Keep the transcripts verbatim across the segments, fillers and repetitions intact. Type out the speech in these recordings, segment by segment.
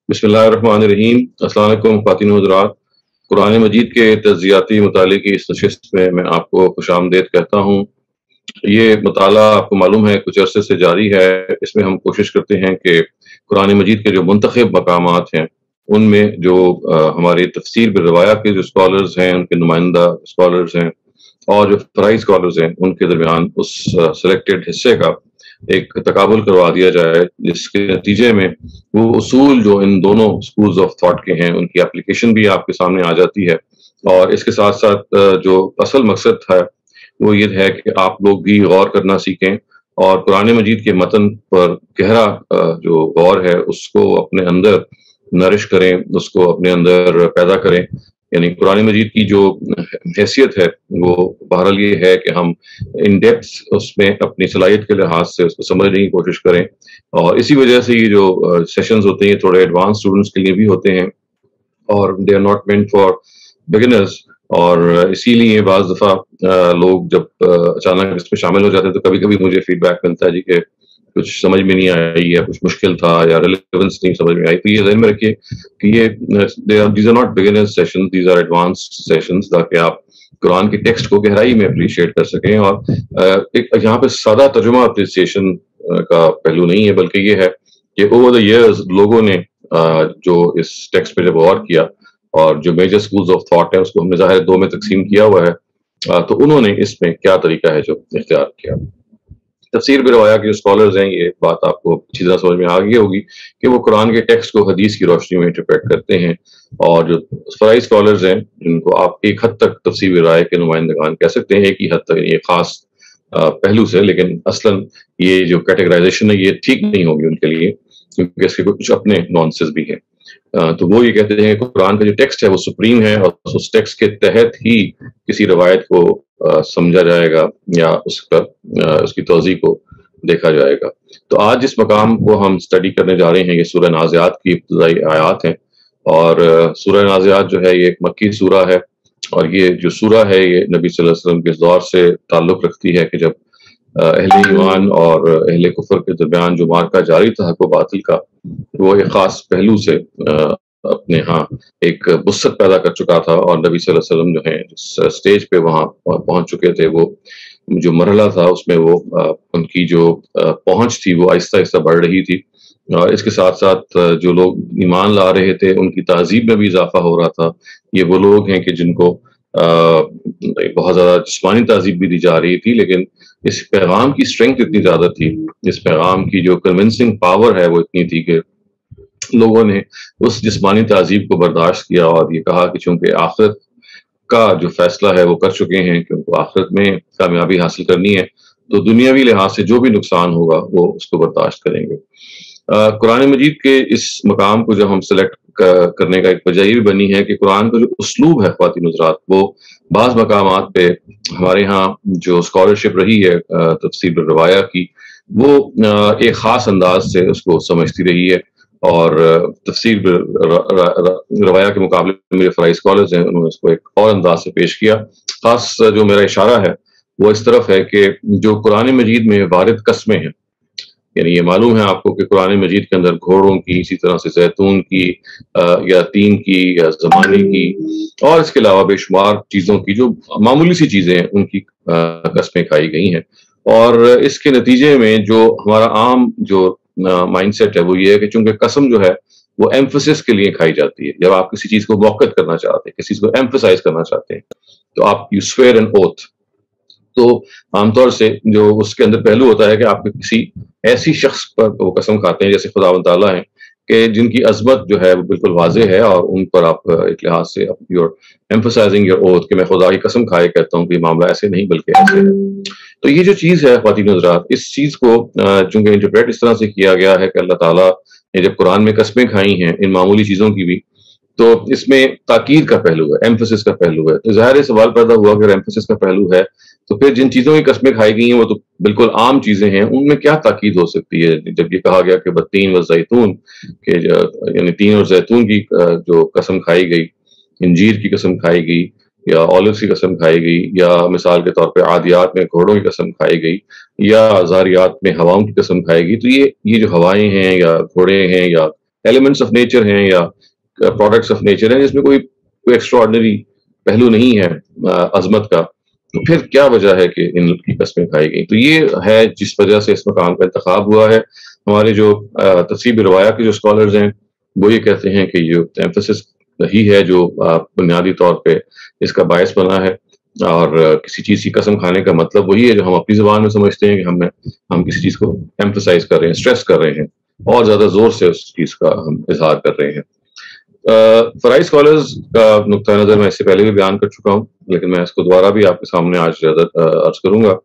بسم اللہ الرحمن الرحیم۔ السلام علیکم خواتین و حضرات، قرآن مجید کے تجزیاتی مطالعے کی اس نشست میں میں آپ کو خوش آمدید کہتا ہوں۔ یہ مطالعہ آپ کو معلوم ہے کچھ عرصے سے جاری ہے۔ اس میں ہم کوشش کرتے ہیں کہ قرآن مجید کے جو منتخب مقامات ہیں ان میں جو ہماری تفسیر بالروایہ کے جو اسکالرز ہیں، ان کے نمائندہ اسکالرز ہیں اور جو فرائی اسکالرز ہیں، ان کے درمیان اس سلیکٹڈ حصے کا ایک تقابل کروا دیا جائے، جس کے نتیجے میں وہ اصول جو ان دونوں سکولز آف تھاٹ کے ہیں ان کی اپلیکیشن بھی آپ کے سامنے آ جاتی ہے۔ اور اس کے ساتھ ساتھ جو اصل مقصد ہے وہ یہ ہے کہ آپ لوگ بھی غور کرنا سیکھیں اور قرآن مجید کے متن پر گہرا جو غور ہے اس کو اپنے اندر نرش کریں، اس کو اپنے اندر پیدا کریں۔ یعنی قرآن مجید کی جو حیثیت ہے وہ بہرحال یہ ہے کہ ہم ان ڈیپتھ اس میں اپنی صلاحیت کے لحاظ سے اس کو سمجھنے کی کوشش کریں، اور اسی وجہ سے یہ جو سیشنز ہوتے ہیں تھوڑے ایڈوانس اسٹوڈنٹس کے لیے بھی ہوتے ہیں اور they are not meant for beginners. اور اسی لیے بعض دفعہ لوگ جب اچانک اس میں شامل ہو جاتے ہیں تو کبھی کبھی مجھے فیڈ بیک ملتا ہے جی کہ کچھ سمجھ میں نہیں آئی یا کچھ مشکل تھا یا ریلیونس نہیں سمجھ میں آئی۔ تو یہ ذہن میں رکھیے کہ یہ these are not beginners session, these are advanced sessions, تاکہ آپ قرآن کے ٹیکسٹ کو گہرائی میں اپریشیٹ کر سکیں۔ اور ایک یہاں پہ سادہ ترجمہ اپریسیشن کا پہلو نہیں ہے، بلکہ یہ ہے کہ اوور دا ایئرز لوگوں نے جو اس ٹیکسٹ پہ جب غور کیا اور جو میجر سکولز آف تھاٹ ہیں اس کو ہم نے ظاہر دو میں تقسیم کیا ہوا ہے، تو انہوں نے اس میں کیا طریقہ ہے جو اختیار کیا۔ تفسیر بالروایہ کے جو اسکالرز ہیں، یہ بات آپ کو اچھی طرح سمجھ میں آ گئی ہوگی کہ وہ قرآن کے ٹیکسٹ کو حدیث کی روشنی میں انٹرپریٹ کرتے ہیں، اور جو فرائی اسکالرز ہیں جن کو آپ ایک حد تک تفسیر بالروایہ کے نمائندگان کہہ سکتے ہیں، ایک ہی حد تک، یہ خاص پہلو سے، لیکن اصلاً یہ جو کیٹیگرائزیشن ہے یہ ٹھیک نہیں ہوگی ان کے لیے، کیونکہ اس کے کچھ اپنے نوانسز بھی ہیں۔ تو وہ یہ کہتے ہیں کہ قرآن کا جو ٹیکسٹ ہے وہ سپریم ہے، اور اس ٹیکسٹ کے تحت ہی کسی روایت کو سمجھا جائے گا یا اس کا اس کی توضیح کو دیکھا جائے گا۔ تو آج جس مقام کو ہم اسٹڈی کرنے جا رہے ہیں یہ سورہ نازعات کی ابتدائی آیات ہیں، اور سورہ نازعات جو ہے یہ ایک مکی سورہ ہے، اور یہ جو سورہ ہے یہ نبی صلی اللہ علیہ وسلم کے دور سے تعلق رکھتی ہے کہ جب اہل ایمان اور اہل کفر کے درمیان جو مارکہ جاری تھا حق و باطل کا، وہ ایک خاص پہلو سے اپنے ہاں ایک وسعت پیدا کر چکا تھا، اور نبی صلی اللہ علیہ وسلم جو ہیں جس سٹیج پہ وہاں پہنچ چکے تھے، وہ جو مرحلہ تھا اس میں وہ ان کی جو پہنچ تھی وہ آہستہ آہستہ بڑھ رہی تھی، اور اس کے ساتھ ساتھ جو لوگ ایمان لا رہے تھے ان کی تہذیب میں بھی اضافہ ہو رہا تھا۔ یہ وہ لوگ ہیں کہ جن کو بہت زیادہ جسمانی تہذیب بھی دی جا رہی تھی، لیکن اس پیغام کی اسٹرینتھ اتنی زیادہ تھی، اس پیغام کی جو کنونسنگ پاور ہے وہ اتنی تھی کہ لوگوں نے اس جسمانی تہذیب کو برداشت کیا اور یہ کہا کہ چونکہ آخرت کا جو فیصلہ ہے وہ کر چکے ہیں کہ ان کو آخرت میں کامیابی حاصل کرنی ہے، تو دنیاوی لحاظ سے جو بھی نقصان ہوگا وہ اس کو برداشت کریں گے۔ قرآن مجید کے اس مقام کو جب ہم سلیکٹ کرنے کا ایک وجہ یہ بھی بنی ہے کہ قرآن کا جو اسلوب ہے خواتین حضرات، وہ بعض مقامات پہ ہمارے ہاں جو اسکالرشپ رہی ہے تفسیر بالروایہ کی، وہ ایک خاص انداز سے اس کو سمجھتی رہی ہے، اور تفسیر بالروایہ کے مقابلے میں میرے فرائی اسکالرز ہیں انہوں نے اس کو ایک اور انداز سے پیش کیا۔ خاص جو میرا اشارہ ہے وہ اس طرف ہے کہ جو قرآن مجید میں وارد قسمیں ہیں، یعنی یہ معلوم ہے آپ کو کہ قرآن مجید کے اندر گھوڑوں کی، اسی طرح سے زیتون کی یا تین کی یا زمانے کی، اور اس کے علاوہ بے شمار چیزوں کی جو معمولی سی چیزیں ہیں ان کی قسمیں کھائی گئی ہیں، اور اس کے نتیجے میں جو ہمارا عام جو مائنڈ سیٹ ہے وہ یہ ہے کہ چونکہ قسم جو ہے وہ ایمفسس کے لیے کھائی جاتی ہے، جب آپ کسی چیز کو موقت کرنا چاہتے ہیں، کسی چیز کو ایمفسائز کرنا چاہتے ہیں تو آپ یو سویئر این اوتھ۔ تو عام طور سے جو اس کے اندر پہلو ہوتا ہے کہ آپ کسی ایسی شخص پر وہ قسم کھاتے ہیں جیسے خداوند تعالیٰ ہیں کہ جن کی عظمت جو ہے وہ بالکل واضح ہے، اور ان پر آپ ایک لحاظ سے یور ایمفسائزنگ یور اوتھ کہ میں خدا کی قسم کھائے کہتا ہوں کہ یہ معاملہ ایسے نہیں بلکہ ایسے ہے۔ تو یہ جو چیز ہے خواتین حضرات، اس چیز کو چونکہ انٹرپریٹ اس طرح سے کیا گیا ہے کہ اللہ تعالیٰ نے جب قرآن میں قسمیں کھائی ہیں ان معمولی چیزوں کی بھی، تو اس میں تاکید کا پہلو ہے، ایمفسس کا پہلو ہے۔ تو ظاہر سوال پیدا ہوا کہ اگر ایمفسس کا پہلو ہے تو پھر جن چیزوں کی قسمیں کھائی گئی ہیں وہ تو بالکل عام چیزیں ہیں، ان میں کیا تاکید ہو سکتی ہے؟ جب یہ کہا گیا کہ بتین و زیتون، کہ یعنی تین اور زیتون کی جو قسم کھائی گئی، انجیر کی قسم کھائی گئی، یا اولوس کی قسم کھائی گئی، یا مثال کے طور پہ عادیات میں گھوڑوں کی قسم کھائی گئی، یا زاریات میں ہواؤں کی قسم کھائی گئی، تو یہ یہ جو ہوائیں ہیں یا گھوڑے ہیں یا ایلیمنٹس آف نیچر ہیں یا پروڈکٹس آف نیچر ہیں جس میں کوئی کوئی ایکسٹرا آرڈنری پہلو نہیں ہے عظمت کا، تو پھر کیا وجہ ہے کہ ان کی قسمیں کھائی گئیں؟ تو یہ ہے جس وجہ سے اس مقام کا انتخاب ہوا ہے۔ ہمارے جو تفسیر روایہ کے جو اسکالرز ہیں وہ یہ کہتے ہیں کہ یہ ایمفسس ہی ہے جو بنیادی طور پہ اس کا باعث بنا ہے، اور کسی چیز کی قسم کھانے کا مطلب وہی ہے جو ہم اپنی زبان میں سمجھتے ہیں کہ ہم ہم کسی چیز کو ایمفسائز کر رہے ہیں، اسٹریس کر رہے ہیں، اور زیادہ زور سے اس چیز کا ہم اظہار کر رہے ہیں۔ فرائی اسکالرز کا نقطہ نظر میں اس سے پہلے بھی بیان کر چکا ہوں، لیکن میں اس کو دوبارہ بھی آپ کے سامنے آج عرض کروں گا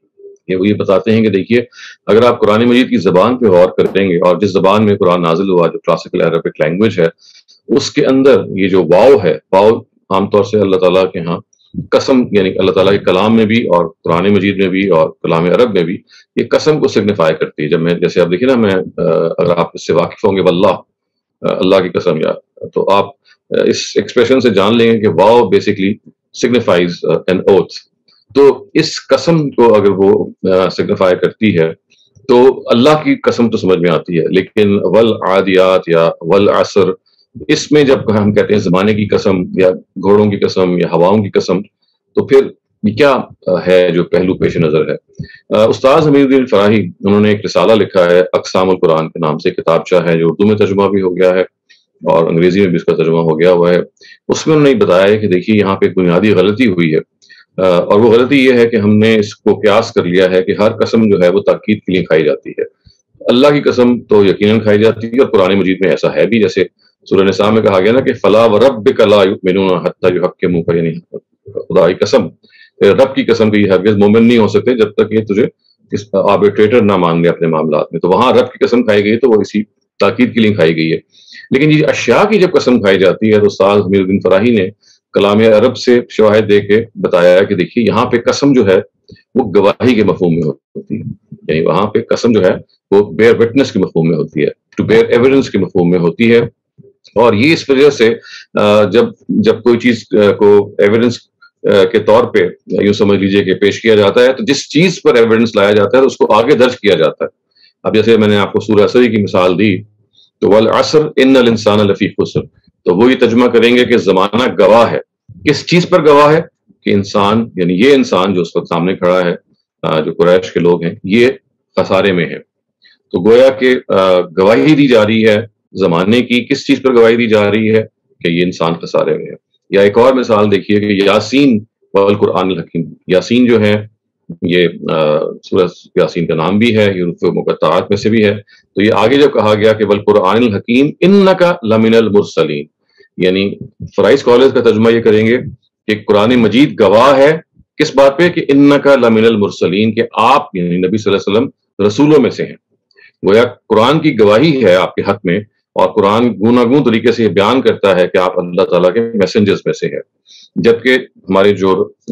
کہ وہ یہ بتاتے ہیں کہ دیکھیے، اگر آپ قرآن مجید کی زبان پہ غور کریں گے، اور جس زبان میں قرآن نازل ہوا جو کلاسیکل عربک لینگویج ہے، اس کے اندر یہ جو واو ہے، واو عام طور سے اللہ تعالیٰ کے ہاں قسم، یعنی اللہ تعالیٰ کے کلام میں بھی اور قرآن مجید میں بھی اور کلام عرب میں بھی یہ قسم کو سگنیفائی کرتی ہے۔ جب میں جیسے آپ دیکھیں نا، میں اگر آپ اس سے واقف ہوں گے واللہ، اللہ کی قسم، یا تو آپ اس ایکسپریشن سے جان لیں گے کہ واو بیسکلی سگنیفائز این اوتھ۔ تو اس قسم کو اگر وہ سگنیفائی کرتی ہے تو اللہ کی قسم تو سمجھ میں آتی ہے، لیکن والعادیات یا والعصر، اس میں جب ہم کہتے ہیں زمانے کی قسم یا گھوڑوں کی قسم یا ہواؤں کی قسم، تو پھر یہ کیا ہے جو پہلو پیش نظر ہے؟ استاد حمید الدین فراہی، انہوں نے ایک رسالہ لکھا ہے اقسام القرآن کے نام سے، کتابچہ ہے جو اردو میں ترجمہ بھی ہو گیا ہے اور انگریزی میں بھی اس کا ترجمہ ہو گیا ہوا ہے۔ اس میں انہوں نے بتایا ہے کہ دیکھیے یہاں پہ ایک بنیادی غلطی ہوئی ہے، اور وہ غلطی یہ ہے کہ ہم نے اس کو قیاس کر لیا ہے کہ ہر قسم جو ہے وہ تاکید کے لیے کھائی جاتی ہے۔ اللہ کی قسم تو یقیناً کھائی جاتی ہے، اور قرآن مجید میں ایسا ہے بھی، جیسے سورہ نساء میں کہا گیا نا کہ فلا وربک لا یؤمنون حتی یحکموک، یعنی خدا کی قسم، رب کی قسم کہ یہ ہرگز مومن نہیں ہو سکتے جب تک یہ تجھے آربیٹریٹر نہ مان لے اپنے معاملات میں۔ تو وہاں رب کی قسم کھائی گئی تو وہ اسی تاکید کے لیے کھائی گئی ہے۔ لیکن یہ اشیاء کی جب قسم کھائی جاتی ہے تو استاد حمید الدین فراہی نے کلام عرب سے شواہد دے کے بتایا کہ دیکھیے یہاں پہ قسم جو ہے وہ گواہی کے مفہوم میں ہوتی ہے، یعنی وہاں پہ قسم جو ہے وہ بیئر وٹنس کے مفہوم میں ہوتی ہے، ٹو بیئر ایویڈنس کے مفہوم میں ہوتی ہے۔ اور یہ اس وجہ سے جب جب کوئی چیز کو ایویڈنس کے طور پہ یوں سمجھ لیجئے کہ پیش کیا جاتا ہے، تو جس چیز پر ایویڈنس لایا جاتا ہے اس کو آگے درج کیا جاتا ہے۔ اب جیسے میں نے آپ کو سورہ عصر کی مثال دی، تو والعصر ان الانسان لفی خسر، تو وہ یہ ترجمہ کریں گے کہ زمانہ گواہ ہے۔ کس چیز پر گواہ ہے؟ کہ انسان، یعنی یہ انسان جو اس وقت سامنے کھڑا ہے، جو قریش کے لوگ ہیں، یہ خسارے میں ہے۔ تو گویا کہ گواہی دی جا رہی ہے زمانے کی، کس چیز پر گواہی دی جا رہی ہے؟ کہ یہ انسان خسارے میں ہے۔ یا ایک اور مثال دیکھیے کہ یاسین والقرآن الحکیم، یاسین جو ہے یہ سورہ یاسین کا نام بھی ہے، یہ حروف مقطعات میں سے بھی ہے۔ تو یہ آگے جب کہا گیا کہ والقرآن الحکیم انک لمن المرسلین، یعنی فرائی اسکالرز کا ترجمہ یہ کریں گے کہ قرآن مجید گواہ ہے کس بات پہ؟ کہ انک لمن المرسلین، کہ آپ یعنی نبی صلی اللہ علیہ وسلم رسولوں میں سے ہیں۔ گویا قرآن کی گواہی ہے آپ کے حق میں، اور قرآن گوناگون طریقے سے یہ بیان کرتا ہے کہ آپ اللہ تعالیٰ کے میسنجرز میں سے ہیں۔ جبکہ ہمارے جو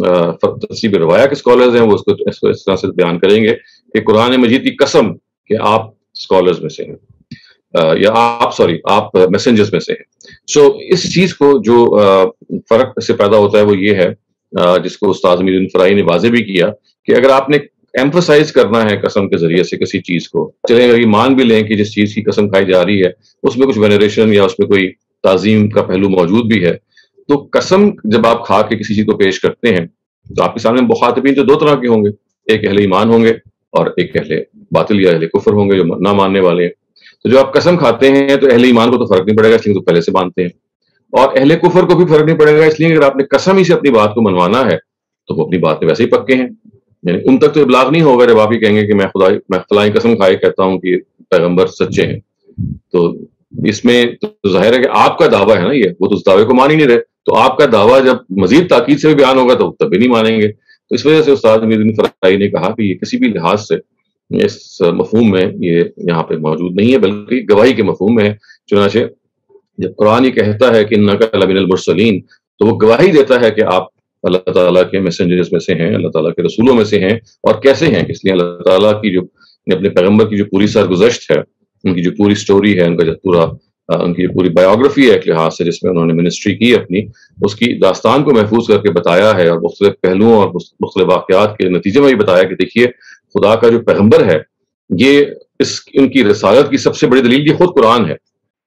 تفسیر روایہ کے اسکالرز ہیں وہ اس کو اس کو اس طرح سے بیان کریں گے کہ قرآن مجید کی قسم کہ آپ اسکالرز میں سے ہیں، یا آپ سوری آپ میسنجرز میں سے ہیں۔ سو اس چیز کو جو فرق سے پیدا ہوتا ہے وہ یہ ہے، جس کو استاد حمید الدین فراہی نے واضح بھی کیا، کہ اگر آپ نے ایمفسائز کرنا ہے قسم کے ذریعے سے کسی چیز کو، چلیں اگر یہ مان بھی لیں کہ جس چیز کی قسم کھائی جا رہی ہے اس میں کچھ وینریشن یا اس میں کوئی تعظیم کا پہلو موجود بھی ہے، تو قسم جب آپ کھا کے کسی چیز کو پیش کرتے ہیں تو آپ کے سامنے مخاطبین تو دو طرح کے ہوں گے، ایک اہل ایمان ہوں گے اور ایک اہل باطل یا اہل کفر ہوں گے جو نہ ماننے والے ہیں۔ تو جو آپ قسم کھاتے ہیں تو اہل ایمان کو تو فرق نہیں پڑے گا اس لیے تو پہلے سے مانتے ہیں، اور اہل کفر کو بھی فرق نہیں پڑے گا اس لیے اگر آپ نے قسم ہی سے اپنی بات کو منوانا ہے تو وہ اپنی بات میں ویسے ہی پکے ہیں، یعنی ان تک تو ابلاغ نہیں ہوگا جب آپ یہ کہیں گے کہ میں خدا میں خدائی قسم کھائے کہتا ہوں کہ پیغمبر سچے ہیں۔ تو اس میں تو ظاہر ہے کہ آپ کا دعویٰ ہے نا، یہ وہ تو اس دعوے کو مان ہی نہیں رہے، تو آپ کا دعویٰ جب مزید تاکید سے بھی بیان ہوگا تو تب بھی نہیں مانیں گے۔ تو اس وجہ سے استاد حمید الدین فراہی نے کہا کہ یہ کسی بھی لحاظ سے اس مفہوم میں یہ یہاں پہ موجود نہیں ہے، بلکہ گواہی کے مفہوم میں ہے۔ چنانچہ جب قرآن یہ کہتا ہے کہ انک لمن المرسلین، تو وہ گواہی دیتا ہے کہ آپ اللہ تعالیٰ کے میسنجرز میں سے ہیں، اللہ تعالیٰ کے رسولوں میں سے ہیں۔ اور کیسے ہیں؟ اس لیے اللہ تعالیٰ کی جو اپنے پیغمبر کی جو پوری سرگزشت ہے، ان کی جو پوری سٹوری ہے، ان کا جو پورا ان کی جو پوری بایوگرافی ہے ایک لحاظ سے جس میں انہوں نے منسٹری کی اپنی، اس کی داستان کو محفوظ کر کے بتایا ہے، اور مختلف پہلوؤں اور مختلف واقعات کے نتیجے میں یہ بتایا کہ دیکھیے خدا کا جو پیغمبر ہے، یہ اس ان کی رسالت کی سب سے بڑی دلیل یہ خود قرآن ہے۔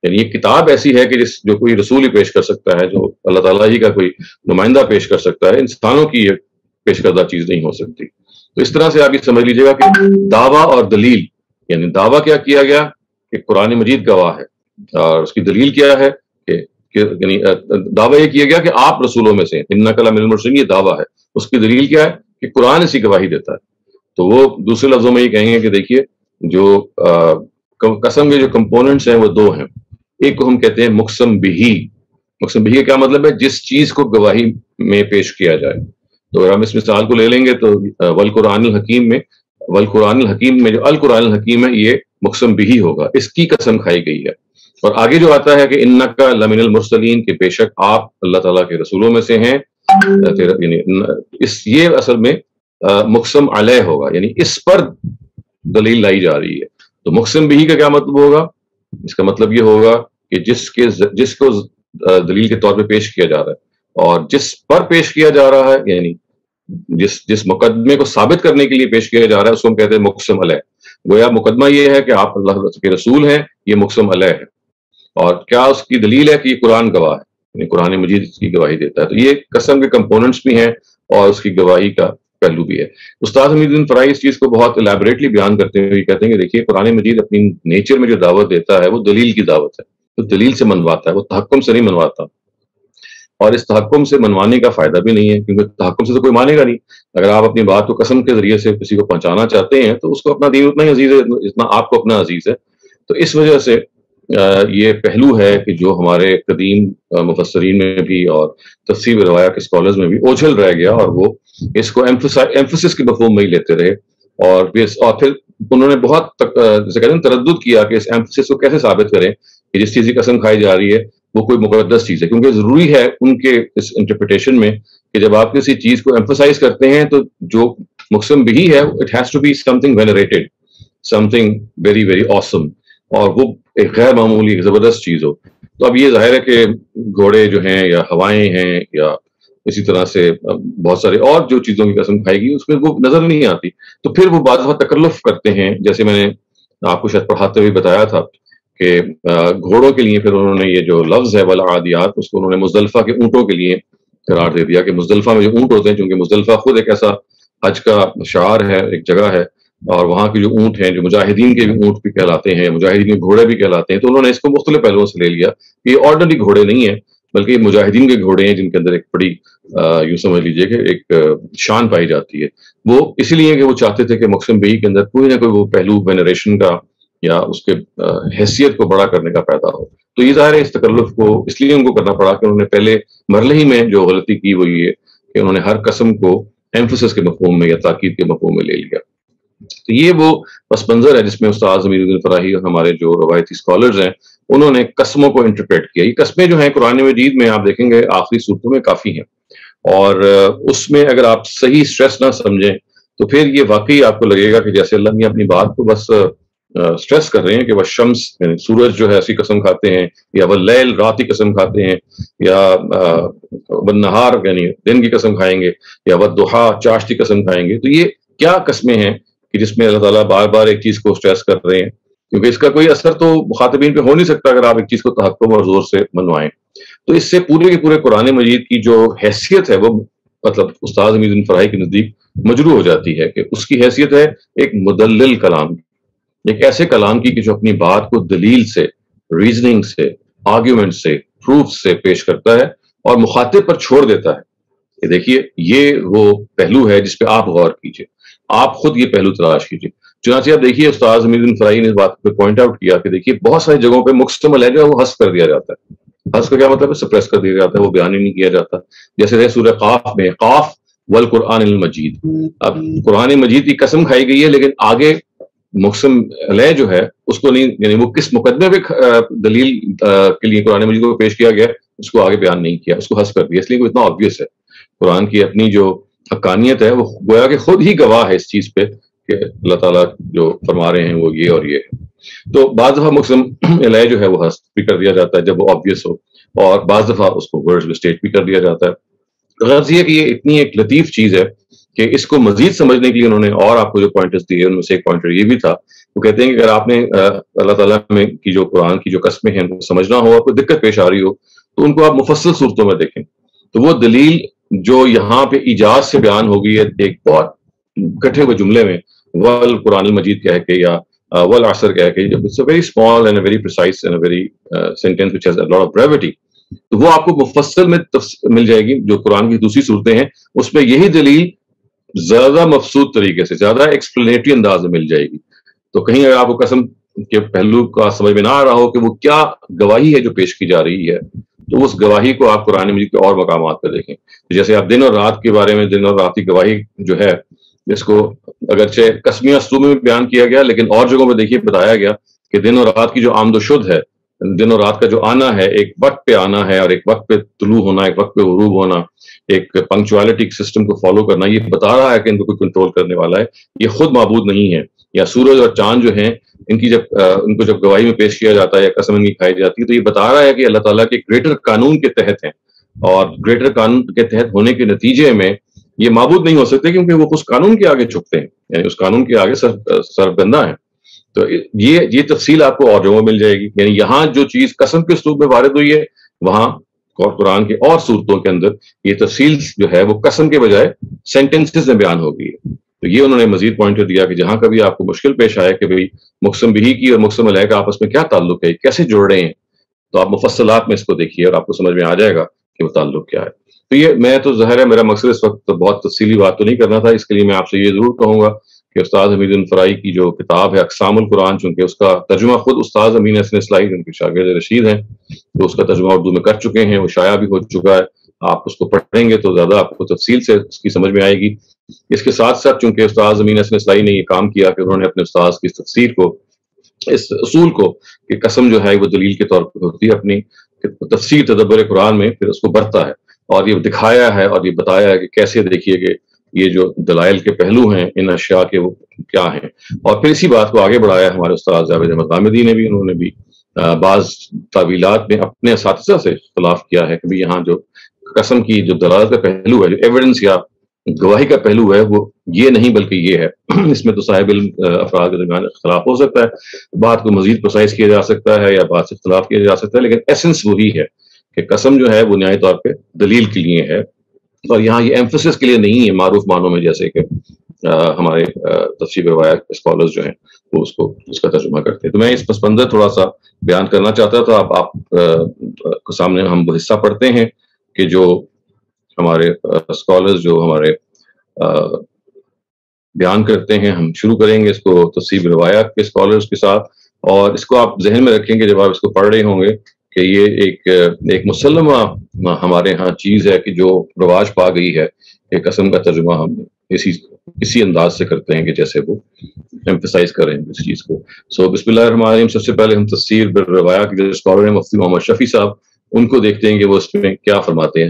یعنی یہ کتاب ایسی ہے کہ جس جو کوئی رسول ہی پیش کر سکتا ہے، جو اللہ تعالیٰ ہی کا کوئی نمائندہ پیش کر سکتا ہے، انسانوں کی یہ پیش کردہ چیز نہیں ہو سکتی۔ تو اس طرح سے آپ یہ سمجھ لیجیے گا کہ دعویٰ اور دلیل، یعنی دعویٰ کیا کیا گیا کہ قرآن مجید گواہ ہے، اور اس کی دلیل کیا ہے کہ یعنی دعویٰ یہ کیا گیا کہ آپ رسولوں میں سے ہیں، انک لمن المرسلین، یہ دعویٰ ہے۔ اس کی دلیل کیا ہے کہ قرآن اسی گواہی دیتا ہے۔ تو وہ دوسرے لفظوں میں یہ کہیں گے کہ دیکھیے جو قسم کے جو کمپوننٹس ہیں وہ دو ہیں۔ ایک کو ہم کہتے ہیں مقسم بہی۔ مقسم بہی کا کیا مطلب ہے؟ جس چیز کو گواہی میں پیش کیا جائے۔ تو اگر ہم اس مثال کو لے لیں گے تو والقرآن الحکیم میں والقرآن الحکیم میں جو القرآن الحکیم ہے یہ مقسم بہی ہوگا، اس کی قسم کھائی گئی ہے۔ اور آگے جو آتا ہے کہ انک لمن المرسلین، کہ بے شک آپ اللہ تعالیٰ کے رسولوں میں سے ہیں، یعنی اس یہ اصل میں مقسم علیہ ہوگا، یعنی اس پر دلیل لائی جا رہی ہے۔ تو مقسم بہی کا کیا مطلب ہوگا؟ اس کا مطلب یہ ہوگا کہ جس کے جس کو دلیل کے طور پہ پیش کیا جا رہا ہے اور جس پر پیش کیا جا رہا ہے، یعنی جس جس مقدمے کو ثابت کرنے کے لیے پیش کیا جا رہا ہے، اس کو ہم کہتے ہیں مقسم علیہ۔ گویا مقدمہ یہ ہے کہ آپ اللہ کے رسول ہیں، یہ مقسم علیہ ہے۔ اور کیا اس کی دلیل ہے کہ یہ قرآن گواہ ہے، یعنی قرآن مجید اس کی گواہی دیتا ہے۔ تو یہ قسم کے کمپوننٹس بھی ہیں اور اس کی گواہی کا پہلو بھی ہے۔ استاد حمید الدین فرائی اس چیز کو بہت الیبوریٹلی بیان کرتے ہوئے کہتے ہیں کہ دیکھیے قرآن مجید اپنی نیچر میں جو دعوت دیتا ہے وہ دلیل کی دعوت ہے، تو دلیل سے منواتا ہے، وہ تحکم سے نہیں منواتا۔ اور اس تحکم سے منوانے کا فائدہ بھی نہیں ہے، کیونکہ تحکم سے تو کوئی مانے گا نہیں۔ اگر آپ اپنی بات کو قسم کے ذریعے سے کسی کو پہنچانا چاہتے ہیں تو اس کو اپنا دین اتنا ہی عزیز ہے جتنا آپ کو اپنا عزیز ہے۔ تو اس وجہ سے یہ پہلو ہے کہ جو ہمارے قدیم مفسرین میں بھی اور تفسیر روایہ کے اسکالرز میں بھی اوجھل رہ گیا، اور وہ اس کو ایمفسس کے مفہوم میں ہی لیتے رہے، اور اور پھر انہوں نے بہت جیسے کہتے ہیں تردد کیا کہ اس ایمفسس کو کیسے ثابت کریں کہ جس چیز کی قسم کھائی جا رہی ہے وہ کوئی مقدس چیز ہے، کیونکہ ضروری ہے ان کے اس انٹرپریٹیشن میں کہ جب آپ کسی چیز کو ایمفسائز کرتے ہیں تو جو مقسم بہی ہے it has to be something venerated, something very very awesome, اور وہ ایک غیر معمولی ایک زبردست چیز ہو۔ تو اب یہ ظاہر ہے کہ گھوڑے جو ہیں یا ہوائیں ہیں یا اسی طرح سے بہت سارے اور جو چیزوں کی قسم کھائی گئی اس میں وہ نظر نہیں آتی، تو پھر وہ بعض دفعہ تکلف کرتے ہیں۔ جیسے میں نے آپ کو شاید پڑھاتے ہوئے بتایا تھا کہ گھوڑوں کے لیے پھر انہوں نے یہ جو لفظ ہے والعادیات، اس کو انہوں نے مزدلفہ کے اونٹوں کے لیے قرار دے دیا کہ مزدلفہ میں جو اونٹ ہوتے ہیں، چونکہ مزدلفہ خود ایک ایسا حج کا شعار ہے، ایک جگہ ہے، اور وہاں کے جو اونٹ ہیں جو مجاہدین کے بھی اونٹ بھی کہلاتے ہیں، مجاہدین کے گھوڑے بھی کہلاتے ہیں، تو انہوں نے اس کو مختلف پہلوؤں سے لے لیا۔ یہ آرڈنری گھوڑے نہیں ہیں بلکہ یہ مجاہدین کے گھوڑے ہیں، جن کے اندر ایک بڑی یوں سمجھ لیجئے کہ ایک شان پائی جاتی ہے۔ وہ اس لیے کہ وہ چاہتے تھے کہ مقسم بہی کے اندر کوئی نہ کوئی وہ پہلو وینریشن کا یا اس کے حیثیت کو بڑا کرنے کا پیدا ہو۔ تو یہ ظاہر ہے اس تکلف کو اس لیے ان کو کرنا پڑا کہ انہوں نے پہلے مرحلے ہی میں جو غلطی کی وہ یہ کہ انہوں نے ہر قسم کو ایمفسس کے مفہوم میں یا تاکید کے مفہوم میں لے لیا۔ تو یہ وہ پس منظر ہے جس میں استاد حمید الدین فراہی اور ہمارے جو روایتی اسکالرز ہیں انہوں نے قسموں کو انٹرپریٹ کیا۔ یہ قسمیں جو ہیں قرآن مجید میں آپ دیکھیں گے آخری صورتوں میں کافی ہیں، اور اس میں اگر آپ صحیح اسٹریس نہ سمجھیں تو پھر یہ واقعی آپ کو لگے گا کہ جیسے اللہ میاں اپنی بات کو بس اسٹریس کر رہے ہیں کہ وہ شمس یعنی سورج جو ہے ایسی قسم کھاتے ہیں، یا وہ لیل رات کی قسم کھاتے ہیں، یا وہ نہار یعنی دن کی قسم کھائیں گے، یا وہ دوحا چاشت کی قسم کھائیں گے۔ تو یہ کیا قسمیں ہیں کہ جس میں اللہ تعالیٰ بار بار ایک چیز کو اسٹریس کر رہے ہیں، کیونکہ اس کا کوئی اثر تو مخاطبین پہ ہو نہیں سکتا اگر آپ ایک چیز کو تحکم اور زور سے منوائیں۔ تو اس سے پورے کے پورے قرآن مجید کی جو حیثیت ہے وہ مطلب استاد حمید الدین فراہی کے نزدیک مجروح ہو جاتی ہے، کہ اس کی حیثیت ہے ایک مدلل کلام، ایک ایسے کلام کی کہ جو اپنی بات کو دلیل سے، ریزننگ سے، آرگیومنٹ سے، پروف سے پیش کرتا ہے اور مخاطب پر چھوڑ دیتا ہے کہ دیکھیے یہ وہ پہلو ہے جس پہ آپ غور کیجئے، آپ خود یہ پہلو تلاش کیجئے۔ چنانچہ آپ دیکھیے استاد حمید الدین فراہی نے اس بات پہ پوائنٹ آؤٹ کیا کہ دیکھیے بہت ساری جگہوں پہ مقسم علیہ جو ہے وہ حذف کر دیا جاتا ہے۔ حذف کا کیا مطلب ہے؟ سپریس کر دیا جاتا ہے، وہ بیان ہی نہیں کیا جاتا۔ جیسے ہے سورہ قاف میں قاف والقرآن المجید، اب قرآن مجید کی قسم کھائی گئی ہے لیکن آگے مقسم علیہ جو ہے اس کو نہیں، یعنی وہ کس مقدمے پہ دلیل کے لیے قرآن مجید کو پیش کیا گیا اس کو آگے بیان نہیں کیا، اس کو حذف کر دیا، اس لیے وہ اتنا آبویس ہے۔ قرآن کی اپنی جو حقانیت ہے وہ گویا کہ خود ہی گواہ ہے اس چیز پہ کہ اللہ تعالیٰ جو فرما رہے ہیں وہ یہ اور یہ ہے۔ تو بعض دفعہ مقسم علیہ جو ہے وہ حذف بھی کر دیا جاتا ہے جب وہ آبویس ہو، اور بعض دفعہ اس کو ورڈز میں اسٹیٹ بھی کر دیا جاتا ہے۔ غرض یہ کہ یہ اتنی ایک لطیف چیز ہے کہ اس کو مزید سمجھنے کے لیے انہوں نے اور آپ کو جو پوائنٹرز دیے ان میں سے ایک پوائنٹر یہ بھی تھا، وہ کہتے ہیں کہ اگر آپ نے اللہ تعالیٰ میں کی جو قرآن کی جو قسمیں ہیں ان کو سمجھنا ہو، آپ کو دقت پیش آ رہی ہو، تو ان کو آپ مفصل صورتوں میں دیکھیں. تو وہ دلیل جو یہاں پہ ایجاز سے بیان ہوگی ہے ایک بہت کٹھے ہوئے جملے میں، ول قرآن المجید کہہ کے یا والعصر کہہ کے، it's a very small and a very precise and a very sentence which has a lot of brevity. تو وہ آپ کو مفصل میں مل جائے گی. جو قرآن کی دوسری صورتیں ہیں اس میں یہی دلیل زیادہ مفصود طریقے سے، زیادہ ایکسپلینیٹری انداز میں مل جائے گی. تو کہیں اگر آپ کو قسم کے پہلو کا سمجھ میں نہ آ رہا ہو کہ وہ کیا گواہی ہے جو پیش کی جا رہی ہے، تو اس گواہی کو آپ قرآن مجید کے اور مقامات پہ دیکھیں. جیسے آپ دن اور رات کے بارے میں، دن اور رات کی گواہی جو ہے، جس کو اگرچہ قسمیہ اسلوب میں بیان کیا گیا لیکن اور جگہوں پہ دیکھیے بتایا گیا کہ دن اور رات کی جو آمد و شد ہے، دن اور رات کا جو آنا ہے، ایک وقت پہ آنا ہے اور ایک وقت پہ طلوع ہونا، ایک وقت پہ غروب ہونا، ایک پنکچوالٹی سسٹم کو فالو کرنا، یہ بتا رہا ہے کہ ان کو کوئی کنٹرول کرنے والا ہے، یہ خود معبود نہیں ہے. یا سورج اور چاند جو ہیں، ان کی جب ان کو جب گواہی میں پیش کیا جاتا ہے یا قسم ان کی کھائی جاتی ہے، تو یہ بتا رہا ہے کہ اللہ تعالیٰ کے گریٹر قانون کے تحت ہیں، اور گریٹر قانون کے تحت ہونے کے نتیجے میں یہ معبود نہیں ہو سکتے کیونکہ وہ اس قانون کے آگے جھکتے ہیں، یعنی اس قانون کے آگے سر سربندہ ہیں. تو یہ یہ تفصیل آپ کو اور جگہوں میں مل جائے گی. یعنی یہاں جو چیز قسم کے اسلوب میں وارد ہوئی ہے، وہاں قرآن کے اور صورتوں کے اندر یہ تفصیل جو ہے وہ قسم کے بجائے سینٹنسز میں بیان ہوگی. تو یہ انہوں نے مزید پوائنٹر دیا کہ جہاں کبھی آپ کو مشکل پیش آئے کہ بھئی مقسم بہی کی اور مقسم علیہ کا آپس میں کیا تعلق ہے، کیسے جڑ رہے ہیں، تو آپ مفصلات میں اس کو دیکھیے اور آپ کو سمجھ میں آ جائے گا کہ وہ تعلق کیا ہے. تو یہ میں تو ظاہر ہے میرا مقصد اس وقت تو بہت تفصیلی بات تو نہیں کرنا تھا، اس کے لیے میں آپ سے یہ ضرور کہوں گا کہ استاد حمید الفرائی کی جو کتاب ہے اقسام القرآن، چونکہ اس کا ترجمہ خود استاد امین حسن اصلاحی جن کے شاگرد رشید ہیں، تو اس کا ترجمہ اردو میں کر چکے ہیں، وہ شائع بھی ہو چکا ہے. آپ اس کو پڑھیں گے تو زیادہ آپ کو تفصیل سے اس کی سمجھ میں آئے گی. اس کے ساتھ ساتھ چونکہ استاد امین حسن اصلاحی نے یہ کام کیا کہ انہوں نے اپنے استاد کی اس تفسیر کو، اس اصول کو کہ قسم جو ہے وہ دلیل کے طور پر ہوتی ہے، اپنی تفسیر تدبر قرآن میں پھر اس کو برتا ہے اور یہ دکھایا ہے اور یہ بتایا ہے کہ کیسے دیکھیے کہ یہ جو دلائل کے پہلو ہیں ان اشیاء کے وہ کیا ہیں. اور پھر اسی بات کو آگے بڑھایا ہمارے استاد جاوید احمد غامدی نے بھی. انہوں نے بھی بعض تعویلات میں اپنے اساتذہ سے اختلاف کیا ہے کہ بھی یہاں جو قسم کی جو دلالت کا پہلو ہے، جو ایویڈنس یا گواہی کا پہلو ہے، وہ یہ نہیں بلکہ یہ ہے. اس میں تو صاحب علم افراد کے درمیان اختلاف ہو سکتا ہے، بات کو مزید پرسائز کیا جا سکتا ہے یا بات سے اختلاف کیا جا سکتا ہے، لیکن ایسنس وہی ہے کہ قسم جو ہے وہ نہایت طور پہ دلیل کے لیے ہے، اور یہاں یہ ایمفسس کے لیے نہیں ہے معروف معنوں میں، جیسے کہ ہمارے تفسیر روایت اسکالرز جو ہیں وہ اس کو اس کا ترجمہ کرتے ہیں. تو میں اس پس منظر تھوڑا سا بیان کرنا چاہتا تھا. اب آپ کو سامنے ہم وہ حصہ پڑھتے ہیں کہ جو ہمارے اسکالرز جو ہمارے بیان کرتے ہیں. ہم شروع کریں گے اس کو تفسیر روایات کے اسکالرز کے ساتھ، اور اس کو آپ ذہن میں رکھیں گے جب آپ اس کو پڑھ رہے ہوں گے کہ یہ ایک ایک مسلمہ ہمارے ہاں چیز ہے کہ جو رواج پا گئی ہے کہ قسم کا ترجمہ ہم اسی اسی انداز سے کرتے ہیں کہ جیسے وہ ایمفسائز کریں اس چیز کو. سو بسم اللہ الرحمن الرحیم. سب سے پہلے ہم تفسیر بالروایات کے جو اسکالر ہیں مفتی محمد شفیع صاحب، ان کو دیکھتے ہیں کہ وہ اس میں کیا فرماتے ہیں.